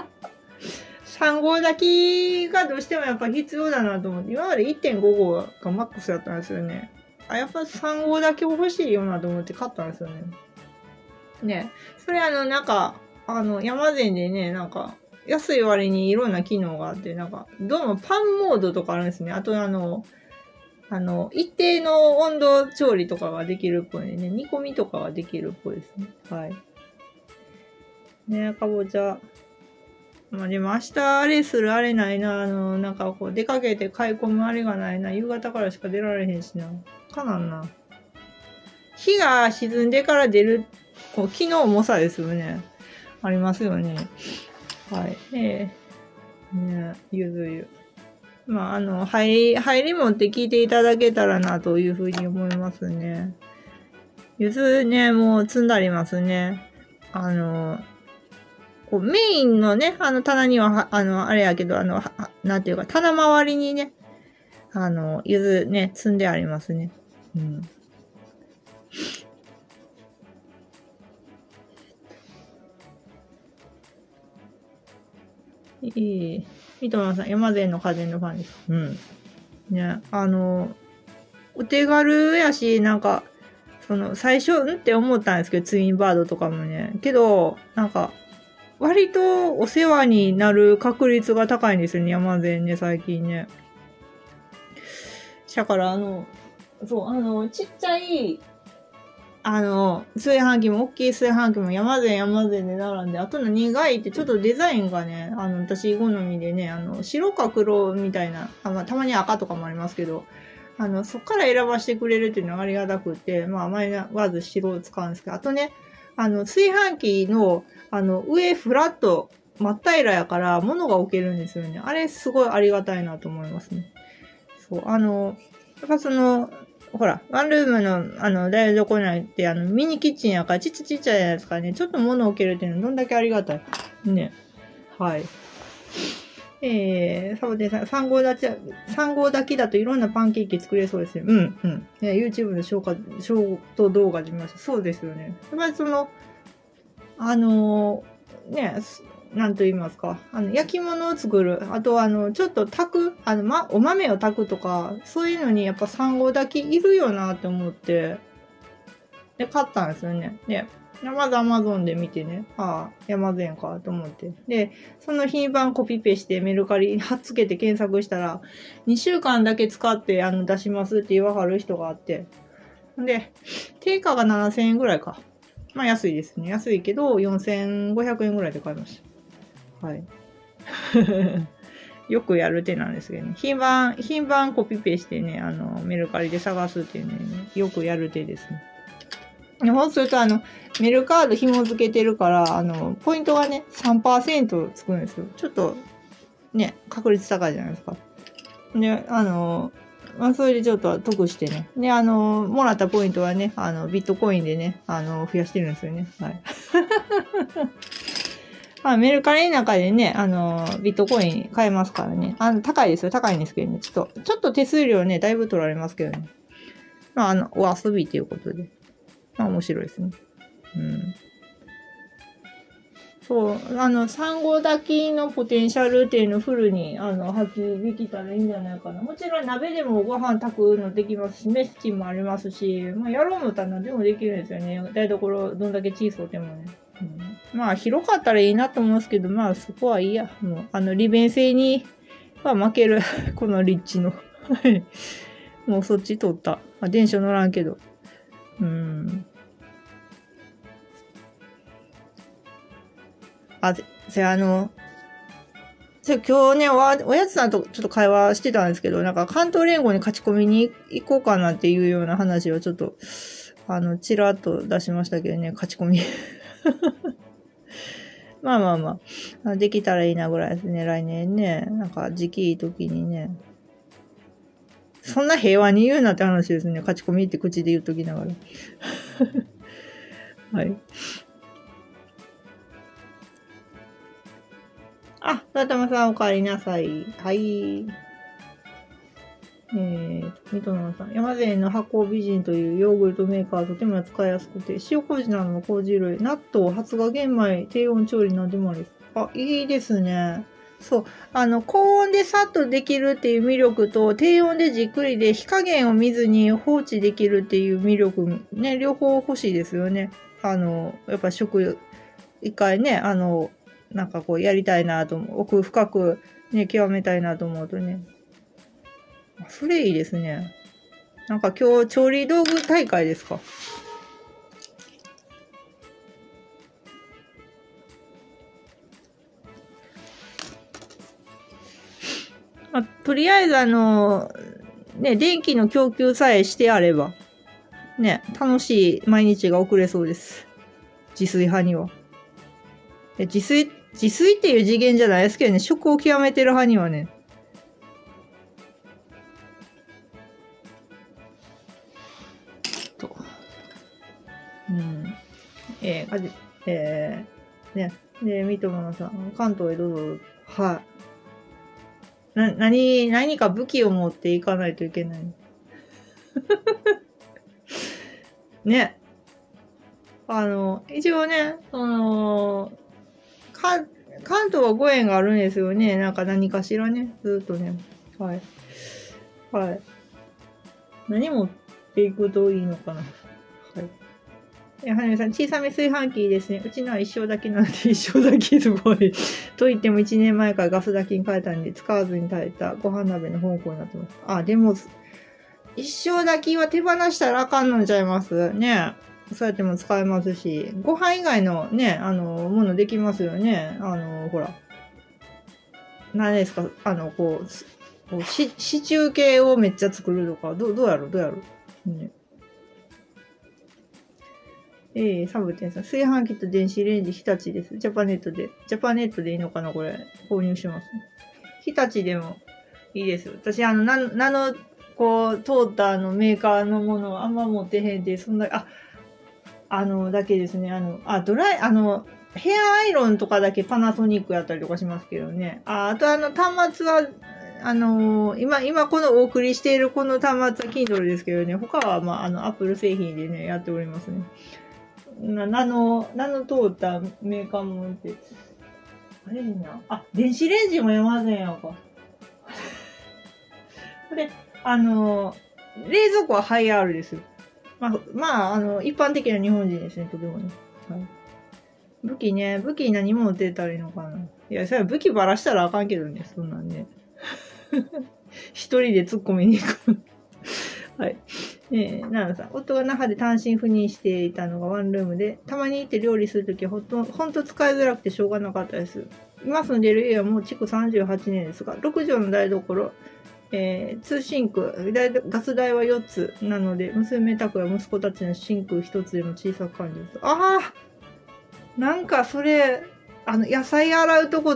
さん号炊きがどうしてもやっぱ必要だなと思って、今まで いってんご 号がマックスだったんですよね。あ、やっぱさん号炊き欲しいよなと思って買ったんですよね。ね。それあの、なんか、あの、山善でね、なんか、安い割にいろんな機能があって、なんか、どうもパンモードとかあるんですね。あとあの、あの、一定の温度調理とかができるっぽいね。煮込みとかができるっぽいですね。はい。ね、かぼちゃ。まあでも明日あれするあれないな。あの、なんかこう出かけて買い込むあれがないな。夕方からしか出られへんしな。かなんな。日が沈んでから出る、こう、機能重さですよね。ありますよね。はい。えね、ゆず湯。まあ、あの、入り、入りもって聞いていただけたらなというふうに思いますね。ゆずね、もう積んでありますね。あの、こうメインのね、あの棚には、あの、あれやけど、あの、なんていうか、棚周りにね、あの、ゆずね、積んでありますね。うん。いい。三笘さん、山善の風のファンです。うん。ね、あの、お手軽やし、なんか、その、最初、んって思ったんですけど、ツインバードとかもね。けど、なんか、割とお世話になる確率が高いんですよね、山善ね、最近ね。だから、あの、そう、あの、ちっちゃい、あの、炊飯器も、大きい炊飯器も山善山善で並んで、あとの苦いってちょっとデザインがね、あの、私好みでね、あの、白か黒みたいな、あまあ、たまに赤とかもありますけど、あの、そっから選ばしてくれるっていうのがありがたくて、まあ、前わず白を使うんですけど、あとね、あの、炊飯器の、あの、上フラット、真っ平らやから、物が置けるんですよね。あれ、すごいありがたいなと思いますね。そう、あの、やっぱその、ほら、ワンルームの、あの、台所にって、あの、ミニキッチンやから、ちっちゃちっちゃいやつからね、ちょっと物を置けるっていうのはどんだけありがたい。ね。はい。えー、サボテンさん、さん号炊き、さん号炊きだといろんなパンケーキ作れそうですね。うん、うん。ね、YouTube のショート動画で見ました。そうですよね。やっぱりその、あのー、ね、なんと言いますか。あの、焼き物を作る。あと、あの、ちょっと炊く。あの、ま、お豆を炊くとか、そういうのにやっぱさん号炊きいるよなって思って、で、買ったんですよね。で、まずアマゾンで見てね、ああ、山善かと思って。で、その品番コピペしてメルカリに貼っつけて検索したら、にしゅうかんだけ使ってあの出しますって言わはる人があって。で、定価がななせんえんぐらいか。まあ安いですね。安いけど、よんせんごひゃくえんぐらいで買いました。はい。よくやる手なんですけどね。品番、品番コピペしてね、あの、メルカリで探すっていうね、よくやる手ですね。そうすると、あの、メルカード紐付けてるから、あの、ポイントがね、さんパーセントつくんですよ。ちょっと、ね、確率高いじゃないですか。で、あの、まあ、それでちょっと得してね。で、あの、もらったポイントはね、あの、ビットコインでね、あの、増やしてるんですよね。はい。まあ、メルカリの中でね、あの、ビットコイン買えますからね。あの、高いですよ。高いんですけどね。ちょっと、ちょっと手数料ね、だいぶ取られますけどね。まあ、あの、お遊びということで。まあ、面白いですね。うん。そう、あの、さん号炊きのポテンシャルっていうのをフルに、あの、発揮できたらいいんじゃないかな。もちろん鍋でもご飯炊くのできますし、メスチンもありますし、まあ、やろう思ったら何でもできるんですよね。台所、どんだけ小さくてもね。うん、まあ、広かったらいいなと思うんですけど、まあ、そこはいいや。もう、あの、利便性には負ける。この立地の。もうそっち取った。まあ、電車乗らんけど。うん。あ、せ、あの、せ、今日ね、お、おやつさんとちょっと会話してたんですけど、なんか関東連合に勝ち込みに行こうかなっていうような話をちょっと、あの、ちらっと出しましたけどね、勝ち込み。まあまあまあ、できたらいいなぐらいですね、来年ね。なんか時期いい時にね。そんな平和に言うなって話ですね。勝ち込みって口で言っときながら。はい。あ、さたまさんお帰りなさい。はい。えー、ミトナさん。山善の発酵美人というヨーグルトメーカーとても使いやすくて、塩麹などの麹類、納豆、発芽玄米、低温調理などもあります。あ、いいですね。そう。あの、高温でさっとできるっていう魅力と、低温でじっくりで火加減を見ずに放置できるっていう魅力、ね、両方欲しいですよね。あの、やっぱ食、一回ね、あの、なんかこうやりたいなと思う。奥深くね、極めたいなと思うとね。それいいですね。なんか今日調理道具大会ですか？まあ、とりあえずあの、ね、電気の供給さえしてあれば、ね、楽しい毎日が送れそうです。自炊派には。自炊自炊っていう次元じゃないですけどね、食を極めてる派にはね。と。うん。えー、かじ、えー、ね。で、三友さん、関東へどうぞ。はい。な、何、何か武器を持っていかないといけない。ね。あの、一応ね、その、か、関東はご縁があるんですよね。なんか何かしらね。ずっとね。はい。はい。何持っていくといいのかな。はい。え、はじめさん、小さめ炊飯器ですね。うちのは一生だけなんで、一生だけすごい。と言っても一年前からガスだけに変えたんで、使わずに耐えたご飯鍋の方向になってます。あ、でも、一生だけは手放したらあかんのちゃいますね。そうやっても使えますし、ご飯以外のね、あの、ものできますよね。あの、ほら。何ですか、あの、こう、こうシシチュー系をめっちゃ作るとか、どう、どうやろうどうやろう、ね、ええー、サブテンさん。炊飯器と電子レンジ、日立です。ジャパネットで。ジャパネットでいいのかなこれ。購入します。日立でもいいです。私、あの、な、なの、こう、トーターのメーカーのものあんま持ってへんで、そんな、あ、あの、だけですね。あの、あ、ドライ、あの、ヘアアイロンとかだけパナソニックやったりとかしますけどね。あ、あとあの、端末は、あのー、今、今このお送りしているこの端末は Kindle ですけどね。他は、まあ、あの、Apple 製品でね、やっておりますね。な、ナノ、ナノ通ったメーカーもって。あれいいな。あ、電子レンジも山善やんか。で、あのー、冷蔵庫はハイアールですよ。まあ、まあ、あの、一般的な日本人ですね、とてもね。はい。武器ね、武器何も持ってたらいいのかな。いや、それは武器ばらしたらあかんけどね、そんなんね。一人で突っ込みに行く。はい。えー、奈々さん。夫が那覇で単身赴任していたのがワンルームで、たまに行って料理するときはほんと、ほんと使いづらくてしょうがなかったです。今住んでいる家はもう築さんじゅうはちねんですが、ろく畳の台所、えー、ツーシンク、ガス台はよっつなので、娘宅や息子たちのシンクひとつでも小さく感じます。ああなんかそれ、あの、野菜洗うとこと、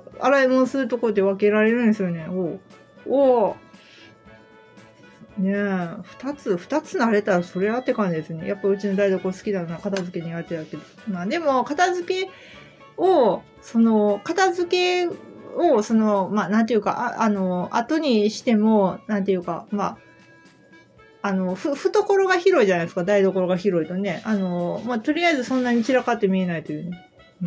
洗い物するとこで分けられるんですよね。おう。おう。ねえ、二つ、二つ慣れたらそれはって感じですね。やっぱうちの台所好きだな。片付け苦手だけど。まあでも、片付けを、その、片付けを、その、まあなんていうか、あ、あの、後にしても、なんていうか、まあ、あの、ふ、懐が広いじゃないですか。台所が広いとね。あの、まあとりあえずそんなに散らかって見えないというね。うん。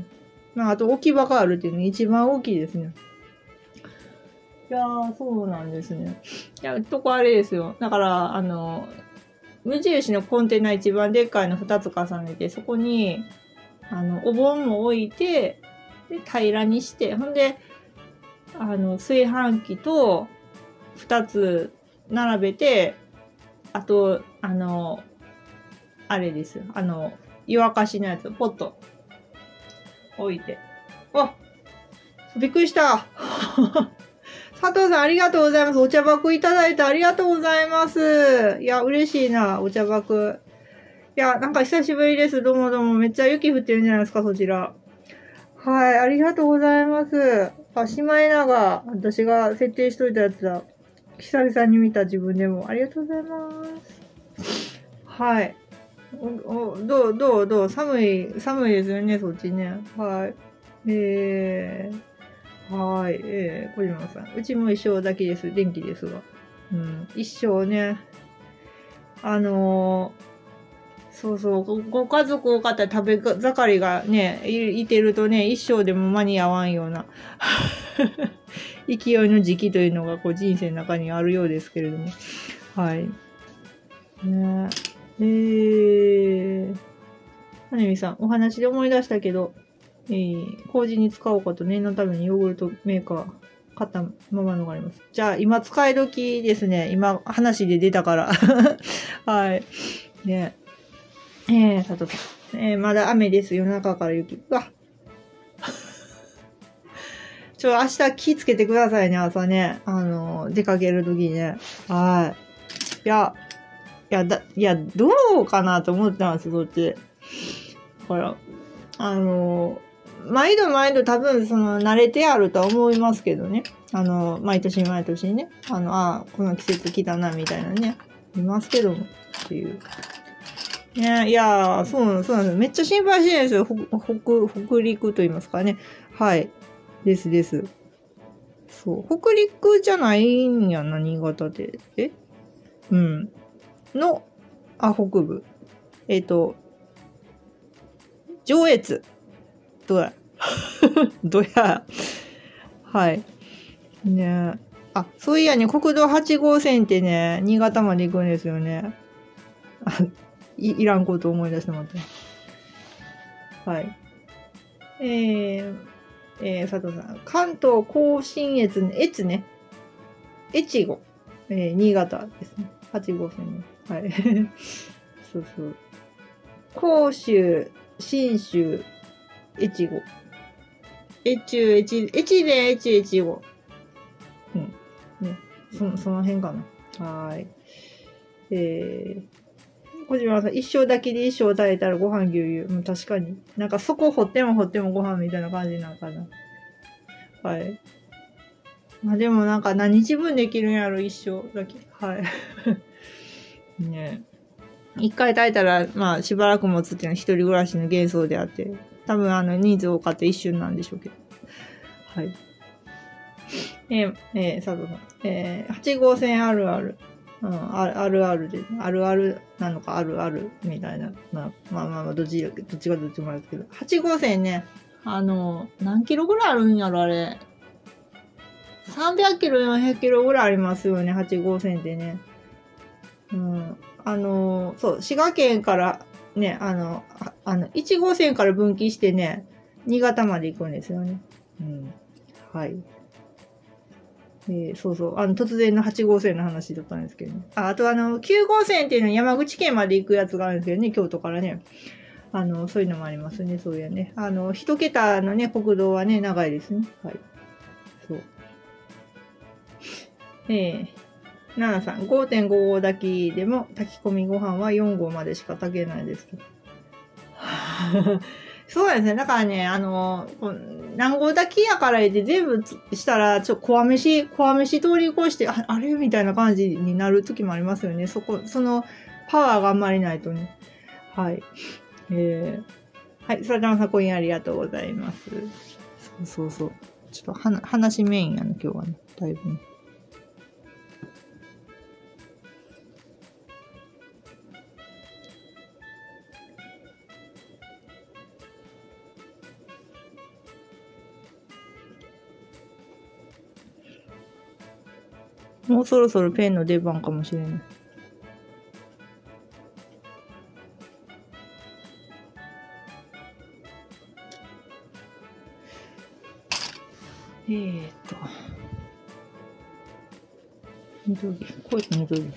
まああと置き場があるっていうのが一番大きいですね。いやー、そうなんですね。いや、とこあれですよ。だから、あの、無印のコンテナ一番でっかいの二つ重ねて、そこに、あの、お盆も置いて、で、平らにして、ほんで、あの、炊飯器と二つ並べて、あと、あの、あれですよ。あの、湯沸かしのやつ、ポット、置いて。あびっくりした佐藤さん、ありがとうございます。お茶箱いただいてありがとうございます。いや、嬉しいな、お茶箱。いや、なんか久しぶりです。どうもどうも。めっちゃ雪降ってるんじゃないですか、そちら。はい、ありがとうございます。あ、シマエナガ、私が設定しといたやつだ。久々に見た自分でも。ありがとうございます。はい。お、お、どう、どう、どう、寒い、寒いですよね、そっちね。はい。えー。はい。えー、小島さん。うちも一生だけです。電気ですが。うん。一生ね。あのー、そうそう。ご、ご家族多かったら食べ盛りがね、い、いてるとね、一生でも間に合わんような勢いの時期というのがこう人生の中にあるようですけれども。はい。ねえー。はねみさん、お話で思い出したけど、えー、麹に使おうかと念のためにヨーグルトメーカー買ったままのがあります。じゃあ今使い時ですね。今話で出たから。はい。ねえー、さとさん。えー、まだ雨です。夜中から雪。うわ。ちょ、明日気ぃつけてくださいね、朝ね。あの、出かける時にね。はい。いや、いや、だ、いや、どうかなと思ってたんです、そっち。だから、あの、 毎度毎度多分その慣れてあるとは思いますけどね。あの、毎年毎年ね。あの、ああ、この季節来たな、みたいなね。いますけども。っていう。ね、いやー、そうなんです、そうなんです。めっちゃ心配してるんですよ。北、北陸と言いますかね。はい。ですです。そう。北陸じゃないんやな、新潟で。えうん。の、あ、北部。えっ、ー、と、上越。どうやどうやはい。ねあ、そういやね、国道はち号線ってね、新潟まで行くんですよね。いいらんこと思い出してもらって。はい。えー、えー、佐藤さん。関東甲信越の越ね。越後。えー、新潟ですね。はち号線ね。はい。そうそう。甲州、信州、越後。越中、越、越前、越、越後。うん。ね。そ、その辺かな。はーい。えー、小島さん、一生だけで一生食べたらご飯ぎゅうぎゅう。うん、確かに。なんかそこ掘っても掘ってもご飯みたいな感じなんかな。はい。まあでもなんか何日分できるんやろ、一生だけ。はい。ね一回炊いたら、まあしばらく持つっていうのは一人暮らしの幻想であって、多分あの人数多かった一瞬なんでしょうけど。はい。えー、えー、佐藤さん。えー、はち号線あるある。うん、あるあるあるで、あるあるなのかあるあるみたいな。まあまあまあまあ、どっち、どっちがどっちもあるんですけど。はち号線ね、あの、何キロぐらいあるんやろ、あれ。さんびゃくキロ、よんひゃくキロぐらいありますよね、はち号線ってね。うん。あの、そう、滋賀県からね、あの、ああの、いち号線から分岐してね、新潟まで行くんですよね。うん。はい。えー、そうそう。あの、突然のはち号線の話だったんですけどね。あ、あとあの、きゅう号線っていうのは山口県まで行くやつがあるんですけどね、京都からね。あの、そういうのもありますね、そういうね。あの、一桁のね、国道はね、長いですね。はい。そう。えー、ななさん、ごてんご 号炊きでも炊き込みご飯はよん号までしか炊けないですと。そうですね。だからね、あの、何号炊きやから言って全部したら、ちょっと、こわ飯、こわ飯通り越して、あ、あれみたいな感じになる時もありますよね。そこ、その、パワーがあんまりないとね。はい。えー、はい。そらちゃんさん、コインありがとうございます。そうそうそう。ちょっとは、話メインやな、今日はね。だいぶね。もうそろそろペンの出番かもしれない。えーっと。緑。こうやって緑。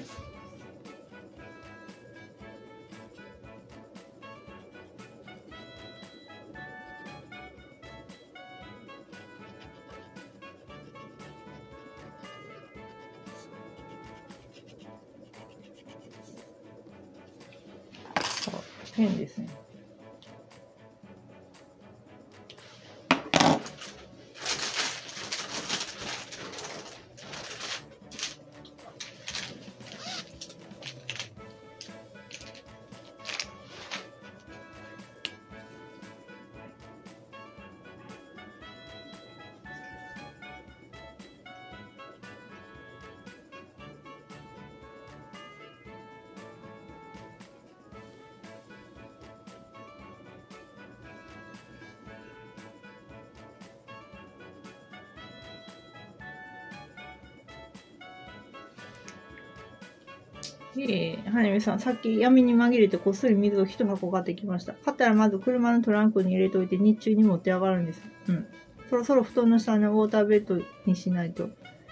ペンですね。えー、はねみさん、さっき闇に紛れてこっそり水を一箱買ってきました。買ったらまず車のトランクに入れといて日中に持って上がるんです。うん。そろそろ布団の下のウォーターベッドにしないと。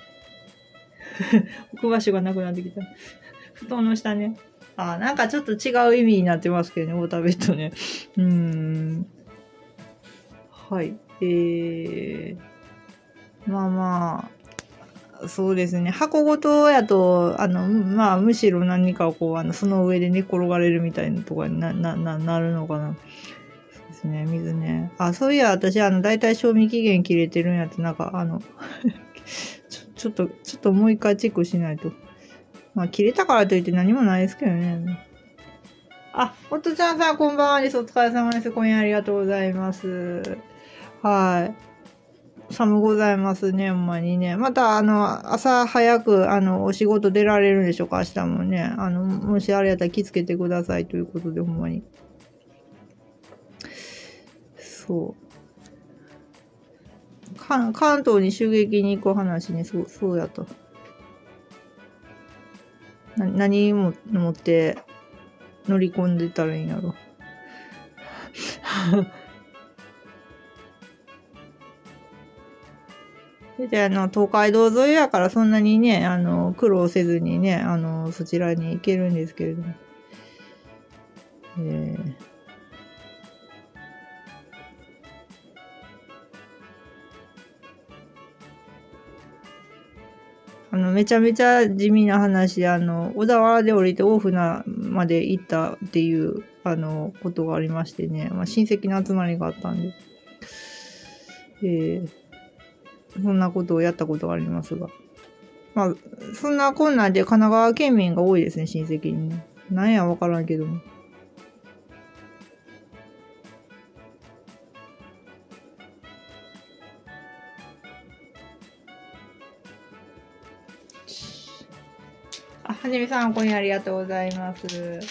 置く場所がなくなってきた。布団の下ね。あ、なんかちょっと違う意味になってますけどね、ウォーターベッドね。うーん。はい。えー、まあまあ。そうですね。箱ごとやと、あの、まあ、むしろ何かをこう、あの、その上で寝転がれるみたいなとかにな、な、な、なるのかな。そうですですね、水ね。あ、そういや、私、あの、だいたい賞味期限切れてるんやつ、なんか、あの、ちょ、ちょっと、ちょっともう一回チェックしないと。まあ、切れたからといって何もないですけどね。あ、おとちゃんさん、こんばんはです。お疲れ様です。今夜ありがとうございます。はい。寒ございますね、ほんまにね。また、あの、朝早く、あの、お仕事出られるんでしょうか、明日もね。あの、もしあれやったら気付けてくださいということで、ほんまに。そう。関関東に襲撃に行く話ね、そう、そうやと。な、何も持って乗り込んでたらいいんやろ。で、あの、東海道沿いやからそんなにね、あの、苦労せずにね、あの、そちらに行けるんですけれども。えー、あの、めちゃめちゃ地味な話で、あの、小田原で降りて大船まで行ったっていう、あの、ことがありましてね、まあ、親戚の集まりがあったんで、えー、そんなことをやったことがありますが。まあ、そんなこんなんで神奈川県民が多いですね、親戚にね。なんやわからんけども。あ、はじめさん、今夜ありがとうございます。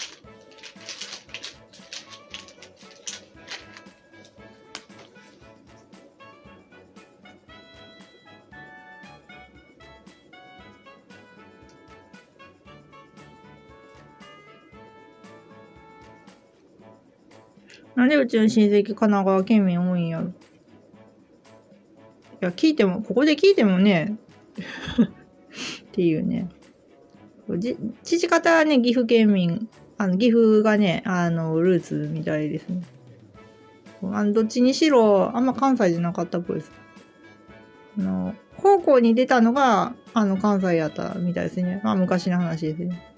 なんでうちの親戚神奈川県民多いんやろ。いや、聞いても、ここで聞いてもね、っていうね。じ父方はね、岐阜県民、あの、岐阜がね、あの、ルーツみたいですね。あの、どっちにしろ、あんま関西じゃなかったっぽいです。あの、高校に出たのが、あの、関西やったみたいですね。まあ、昔の話ですね。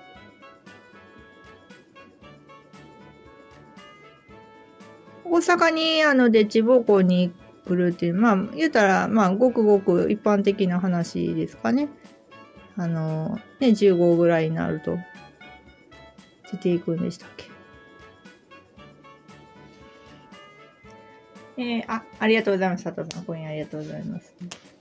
大阪に、あの、でっち奉公に来るっていう、まあ、言うたら、まあ、ごくごく一般的な話ですかね。あの、ね、じゅうごぐらいになると、出ていくんでしたっけ。えー、あ、ありがとうございます。佐藤さん、今夜ありがとうございます。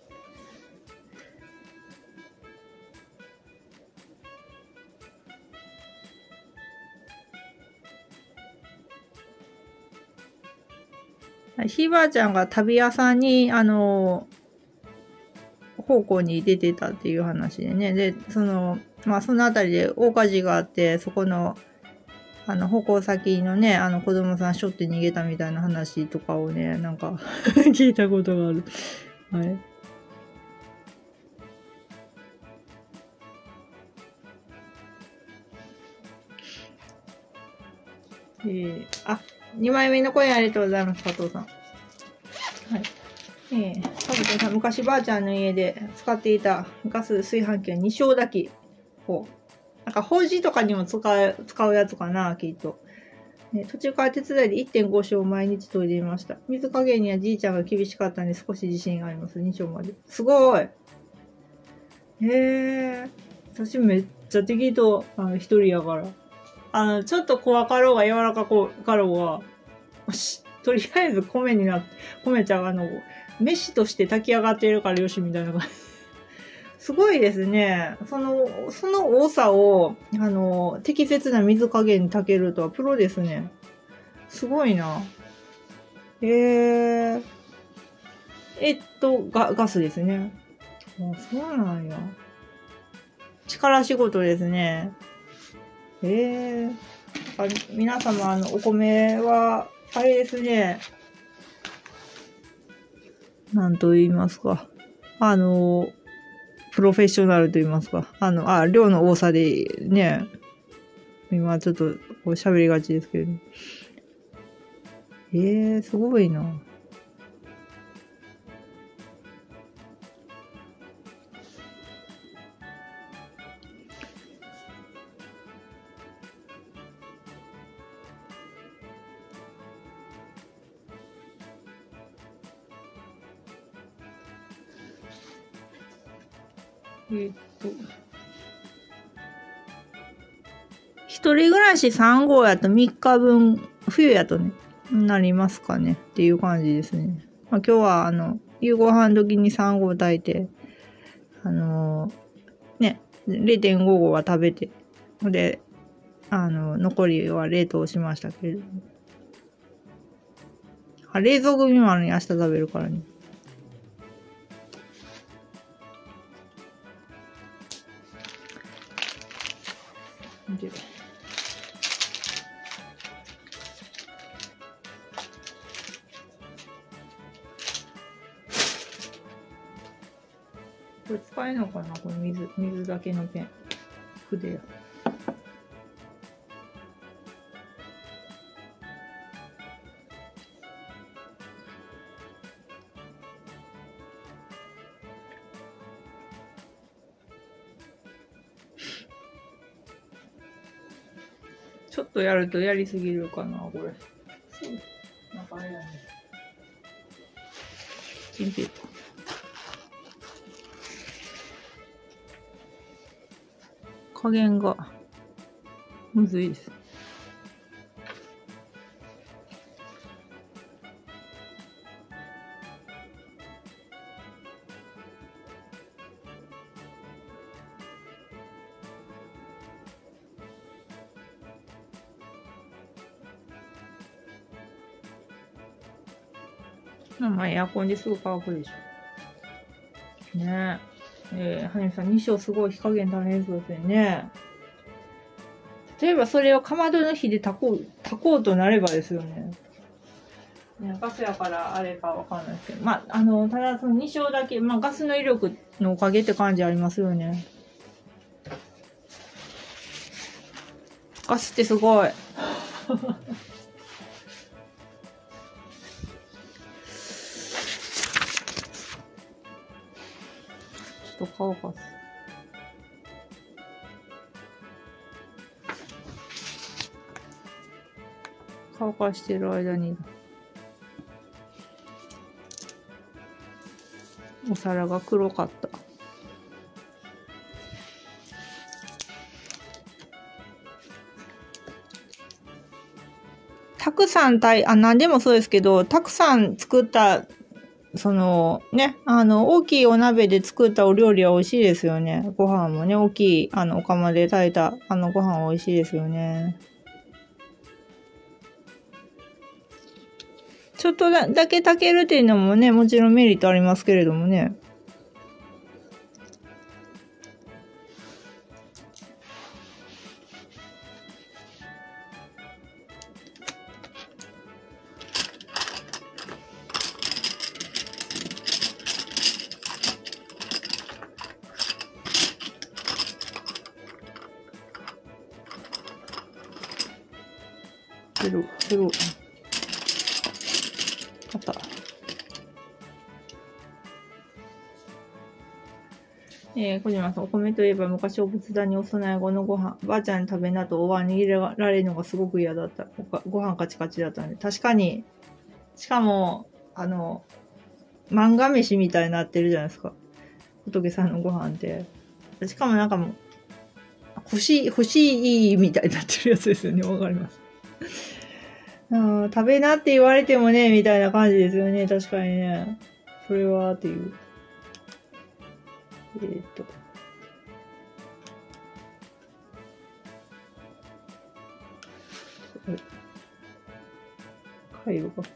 ひいばあちゃんが旅屋さんに、あの、奉公に出てたっていう話でね。で、その、まあ、そのあたりで大火事があって、そこの、あの、奉公先のね、あの、子供さんしょって逃げたみたいな話とかをね、なんか聞いたことがある。はい。えー、あ、にまいめの声ありがとうございます、加藤さん。はい。えー、加藤さん、昔ばあちゃんの家で使っていたガス炊飯器はに升炊き。こう。なんか、法事とかにも使う、使うやつかな、きっと。ね、途中から手伝いで いってんご 升を毎日研いでいました。水加減にはじいちゃんが厳しかったんで少し自信があります。に升まで。すごい。へえ。私めっちゃ適当、あの、一人やから。あの、ちょっと怖かろうが柔らかかろうが、よし、とりあえず米になって、米ちゃんあの、飯として炊き上がっているからよし、みたいな感じ。すごいですね。その、その多さを、あの、適切な水加減に炊けるとはプロですね。すごいな。えー。えっと、ガ、ガスですね。あ、そうなんや。力仕事ですね。えー。あ、皆様、あの、お米は、あれですね。なんと言いますか。あの、プロフェッショナルと言いますか。あの、あ、量の多さでね、今ちょっとこう喋りがちですけど。えー、すごいな。 えーっと。一人暮らしさん号やとみっかぶん、冬やとね、なりますかねっていう感じですね。まあ、今日はあの、夕ご飯時にさん号炊いて、あのー、ね、れいてんご号は食べて、で、あの、残りは冷凍しましたけれども。あ、冷蔵組もあるのに明日食べるからね。でこれ使えるのかなこの水、水だけのペン。筆や。ちょっとやるとやりすぎるかな、これ。そう。なんかあれやね。チンペーパー。加減がむずいです。まあ、エアコンですぐ乾くでしょ。ねえ。えー、はじめさん、に章すごい火加減大変そうですよね。例えばそれをかまどの火で炊こう、炊こうとなればですよね。ね、ガスやからあれかわかんないですけど。まあ、あの、ただそのに章だけ、まあガスの威力のおかげって感じありますよね。ガスってすごい。ちょっと顔かす。乾かしてる間にお皿が黒かった。たくさんたい、あ、何でもそうですけど、たくさん作った、そのね、あの、大きいお鍋で作ったお料理は美味しいですよね。ご飯もね、大きい、あの、お釜で炊いた、あの、ご飯美味しいですよね。ちょっとだだけ炊けるっていうのもね、もちろんメリットありますけれどもね。ゼロ、ゼロ。あった。えー、小島さん、お米といえば昔お仏壇にお供え後のご飯、ばあちゃんに食べなとお椀に入れられるのがすごく嫌だった。ご飯カチカチだったんで。確かに、しかも、あの、漫画飯みたいになってるじゃないですか。仏さんのご飯って。しかもなんかもう、欲しい、欲しいみたいになってるやつですよね。わかります。あ食べなって言われてもね、みたいな感じですよね。確かにね。それは、っていう。えー、っと。回路が。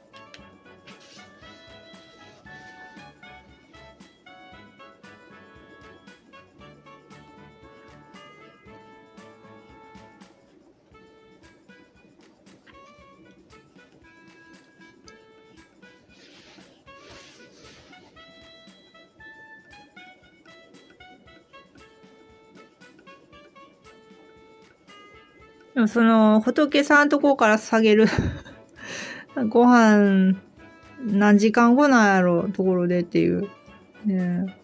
でもその、仏さんとこから下げるご飯、何時間後なんやろ、ところでっていう。ね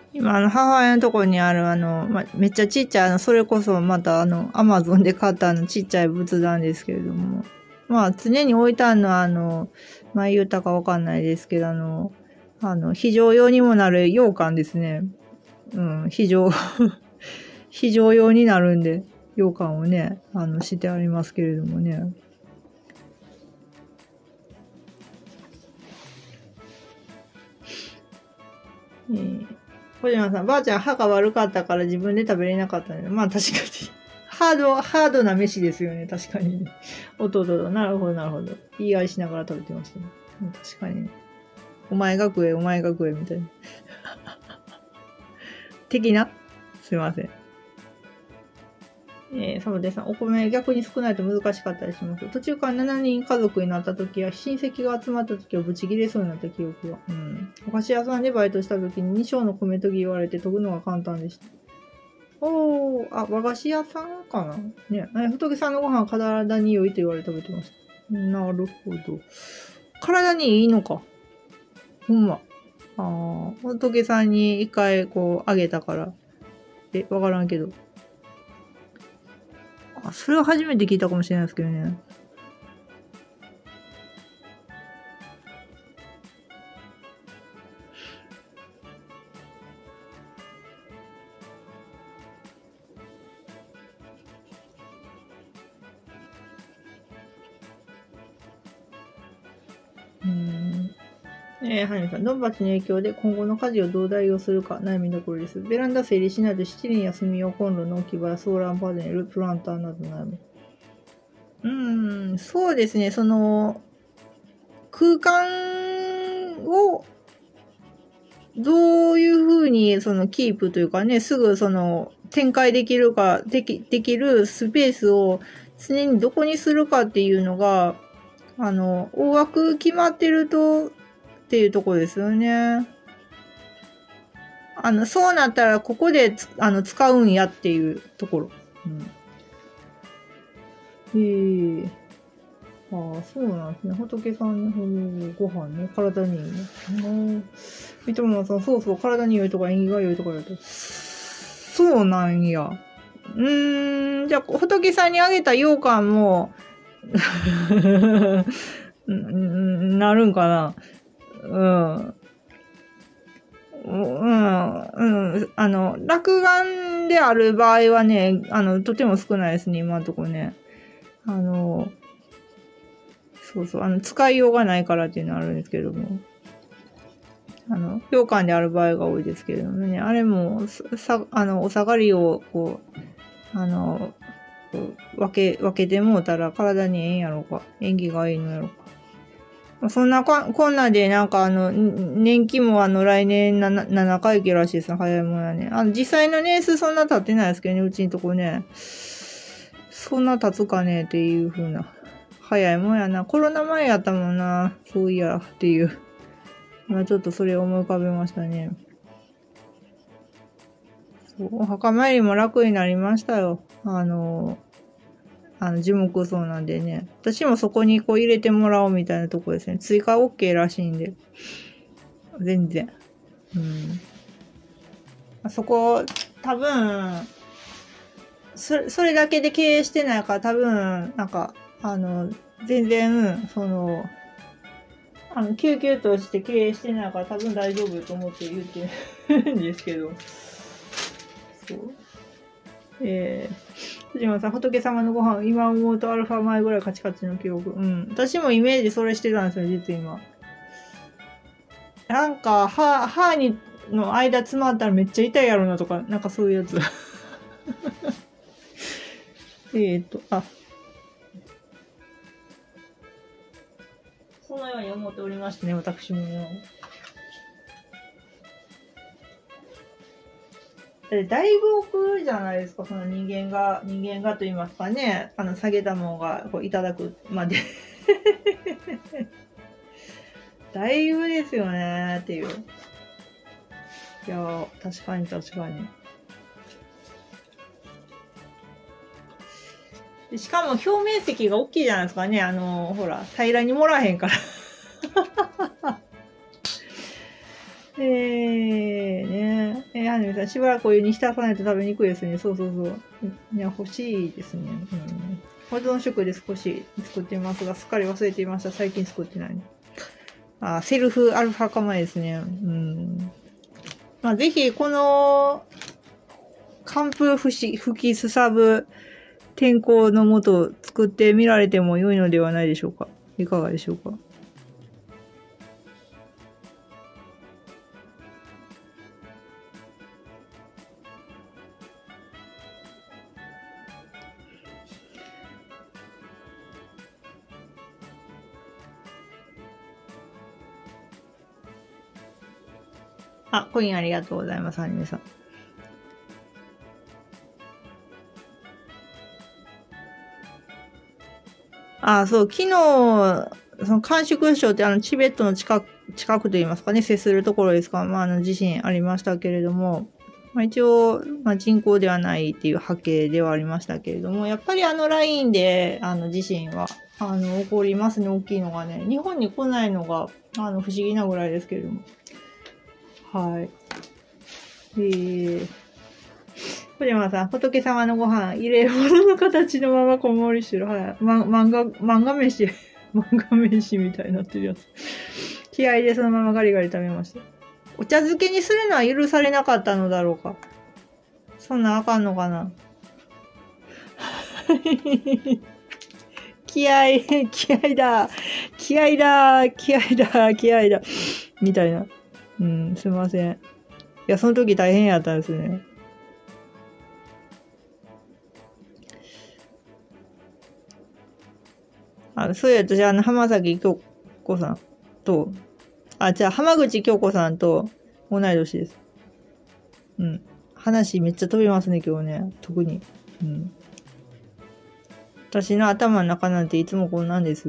今、あの、母親のところにある、あの、ま、めっちゃちっちゃい、あの、それこそまた、あの、アマゾンで買ったあの、ちっちゃい仏壇ですけれども、まあ、常に置いてあるのは、あの、前言ったかわかんないですけど、あの、あの、非常用にもなる羊羹ですね。うん、非常、非常用になるんで、羊羹をね、あの、してありますけれどもね。えー小島さん、ばあちゃん歯が悪かったから自分で食べれなかったね。まあ確かに。ハード、ハードな飯ですよね。確かに。おととと。なるほど、なるほど。言い合いしながら食べてましたね。確かに。お前が食え、お前が食え、みたいな。的なすいません。えー、サボテンさん、お米逆に少ないと難しかったりします。途中からしちにん家族になった時や、親戚が集まった時はブチ切れそうになった記憶が。うん。お菓子屋さんでバイトした時にに升の米研ぎ言われて研ぐのが簡単でした。おー、あ、和菓子屋さんかなね。仏さんのご飯体に良いと言われて食べてました。なるほど。体にいいのか。ほんま。あー、仏さんに一回こうあげたから。え、わからんけど。あ、それは初めて聞いたかもしれないですけどね。うーん。えー、ハニーさん、ドンバチの影響で今後の家事をどう代用するか悩みどころです。ベランダ整理しないと七輪や炭用コンロの置き場やソーラーパネル、プランターなど悩む。うーん、そうですね、その、空間をどういうふうにそのキープというかね、すぐその展開できるか、でき、できるスペースを常にどこにするかっていうのが、あの、大枠決まってるとっていうところですよね。あの、そうなったらここであの使うんやっていうところ。うん、へえ。ああ、そうなんですね。仏さんのご飯ね、体にいいね。三友さん、そうそう、体に良いとか縁起が良いとかだと。そうなんや。うーん、じゃあ、仏さんにあげた羊羹も、なるんかな。うん。うん、うん。あの、落眼である場合はね、あの、とても少ないですね、今のところね。あの、そうそう、あの、使いようがないからっていうのはあるんですけども。あの、羊羹である場合が多いですけれどもね、あれも、さ、あの、お下がりを、こう、あの、分け、分けてもうたら体にええんやろうか。縁起がいいのやろうか。そんなこ、こんなで、なんかあの、年季もあの、来年なな、なな回忌らしいです。早いもんやね。あの、実際の年数そんな経ってないですけどね、うちんとこね。そんな経つかねっていう風な。早いもんやな。コロナ前やったもんな。そういや、っていう。まあちょっとそれを思い浮かべましたね。そう、お墓参りも楽になりましたよ。あの、あの、樹木葬なんでね。私もそこにこう入れてもらおうみたいなとこですね。追加 OK らしいんで。全然。うん。そこ、多分、そそれだけで経営してないから多分、なんか、あの、全然、その、あの、救急として経営してないから多分大丈夫と思って言ってるんですけど。そう。えー、藤間さん、仏様のご飯、今思うとアルファ前ぐらいカチカチの記憶。うん。私もイメージそれしてたんですよ、実は今。なんか、歯、歯に、の間詰まったらめっちゃ痛いやろなとか、なんかそういうやつ。えっと、あ。そのように思っておりましてね、私も。だいぶ奥じゃないですか、その人間が、人間がと言いますかね、あの、下げたものがこういただくまで。だいぶですよねっていう。いや、確かに確かに。でしかも表面積が大きいじゃないですかね、あの、ほら、平らに盛らへんから。えー、ねえ、 さん、しばらくお湯に浸さないと食べにくいですね。そうそうそう。いや、欲しいですね。うん。保存食で少し作っていますが、すっかり忘れていました。最近作ってない。あ、セルフアルファカマですね。うん。まあ、ぜひ、この、寒風吹き、吹きすさぶ天候のもと作ってみられても良いのではないでしょうか。いかがでしょうか。あ、コインありがとうございます、アニメさん。あ、そう、昨日、その甘粛省ってあのチベットの近く、近くと言いますかね、接するところですか、まあ、あの地震ありましたけれども、まあ、一応、まあ、人口ではないっていう波形ではありましたけれども、やっぱりあのラインで、あの地震は、あの、起こりますね、大きいのがね。日本に来ないのが、あの、不思議なぐらいですけれども。はい。えー、小島さん、仏様のご飯、入れ物の形のままこもりしてる。はい。ま、漫画、漫画飯、漫画飯みたいになってるやつ。気合でそのままガリガリ食べました。お茶漬けにするのは許されなかったのだろうか。そんなんあかんのかな。気合、気合だ、気合だ、気合だ、気合だ、みたいな。うん、すいません。いや、その時大変やったんですね。あ、そうやった、じゃあ、あの、浜崎京子さんと、あ、じゃあ、浜口京子さんと同い年です。うん。話めっちゃ飛びますね、今日ね。特に。うん。私の頭の中なんていつもこんなんです。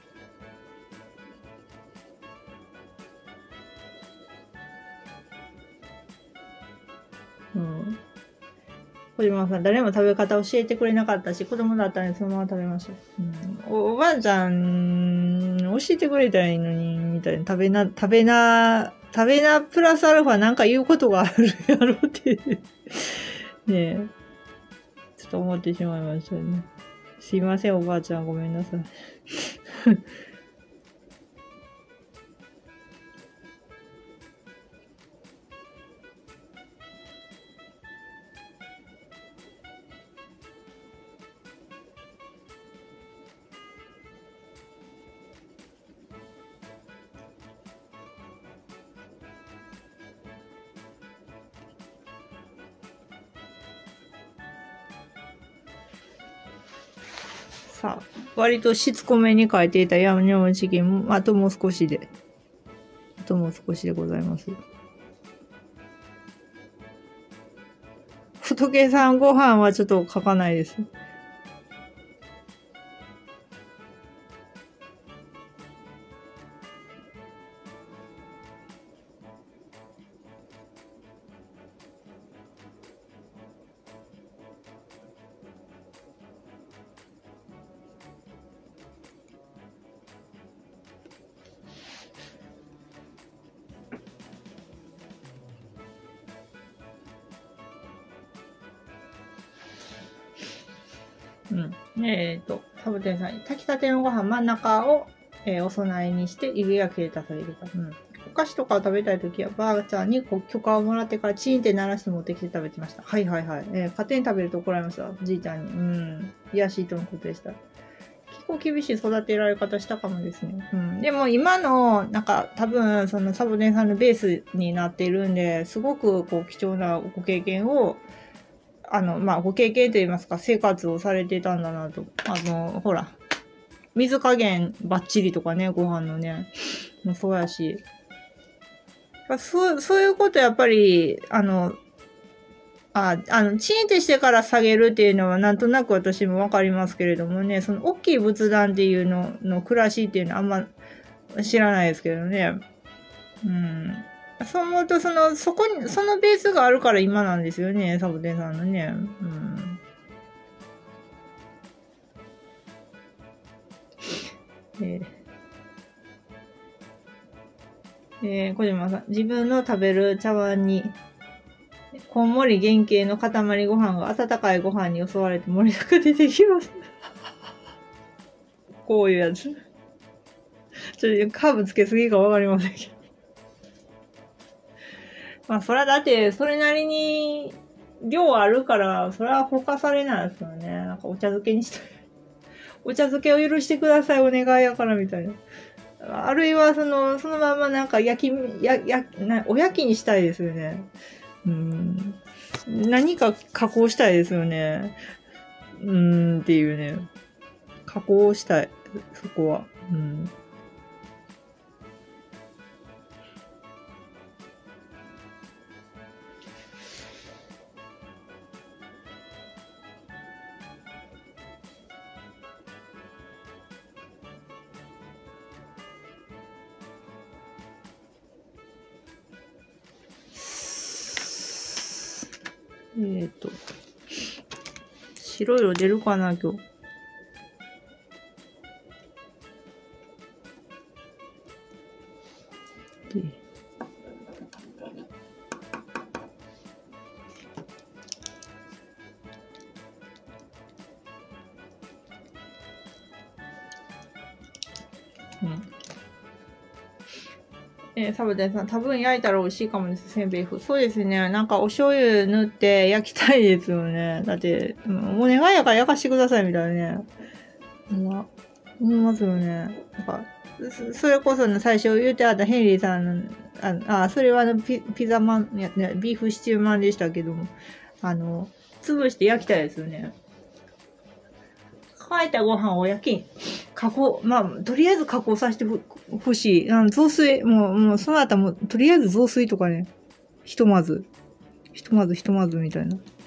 うん。小島さん、誰も食べ方教えてくれなかったし、子供だったのでそのまま食べました。うん、お, おばあちゃん、教えてくれたらいいのに、みたいな。食べな、食べな、食べな、プラスアルファなんか言うことがあるやろって。ねえ。ちょっと思ってしまいましたね。すいません、おばあちゃん。ごめんなさい。さあ、割としつこめに書いていたヤムニョムチキンも、あともう少しで。あともう少しでございます。仏さんご飯はちょっと書かないです。うん。えっ、ー、と、サボテンさん、炊きたてのご飯真ん中を、えー、お供えにして、指が切れたされるか。うん。お菓子とかを食べたいときは、ばあちゃんにこう許可をもらってからチーンって鳴らして持ってきて食べてました。はいはいはい。えー、勝手に食べると怒られました。じいちゃんに。うん。癒しいとのことでした。結構厳しい育てられ方したかもですね。うん。でも今の、なんか多分、そのサボテンさんのベースになっているんで、すごくこう貴重なご経験を、あの、まあ、ご経験といいますか、生活をされてたんだなと。あの、ほら、水加減バッチリとかね、ご飯のね、もそうやし。そう、そういうことやっぱり、あの、あ、あの、チーンってしてから下げるっていうのはなんとなく私もわかりますけれどもね、その大きい仏壇っていうのの暮らしっていうのはあんま知らないですけどね。うん。そう思うと、その、そこに、そのベースがあるから今なんですよね、サボテンさんのね。うん。えー、えー、小島さん、自分の食べる茶碗に、 こんもり原型の塊ご飯が温かいご飯に襲われて盛りだく出てきます。こういうやつ。ちょっとカーブつけすぎかわかりませんけど。まあ、それはだって、それなりに量あるから、それはほかされないですよね。なんかお茶漬けにしたい。お茶漬けを許してください、お願いやからみたいな。あるいは、その、そのままなんか焼き、や、や、な、お焼きにしたいですよね。うん。何か加工したいですよね。うーんっていうね。加工したい。そこは。うん。えっと。白色出るかな、今日。でうんえー、サボテンさん、多分焼いたら美味しいかもです、せんべい風。そうですね。なんかお醤油塗って焼きたいですよね。だって、うん、お願いやから焼かしてくださいみたいなね。まあ、思いますよね。なんか、それこそね、最初言ってあったヘンリーさんの、あ、あそれはあのピピザマン、いや、ビーフシチューマンでしたけども、あの、潰して焼きたいですよね。乾いたご飯を焼き、加工、まあ、とりあえず加工させてほしい。あの、雑炊、もう、もう、その後も、とりあえず雑炊とかね、ひとまず、ひとまずひとまずみたいな。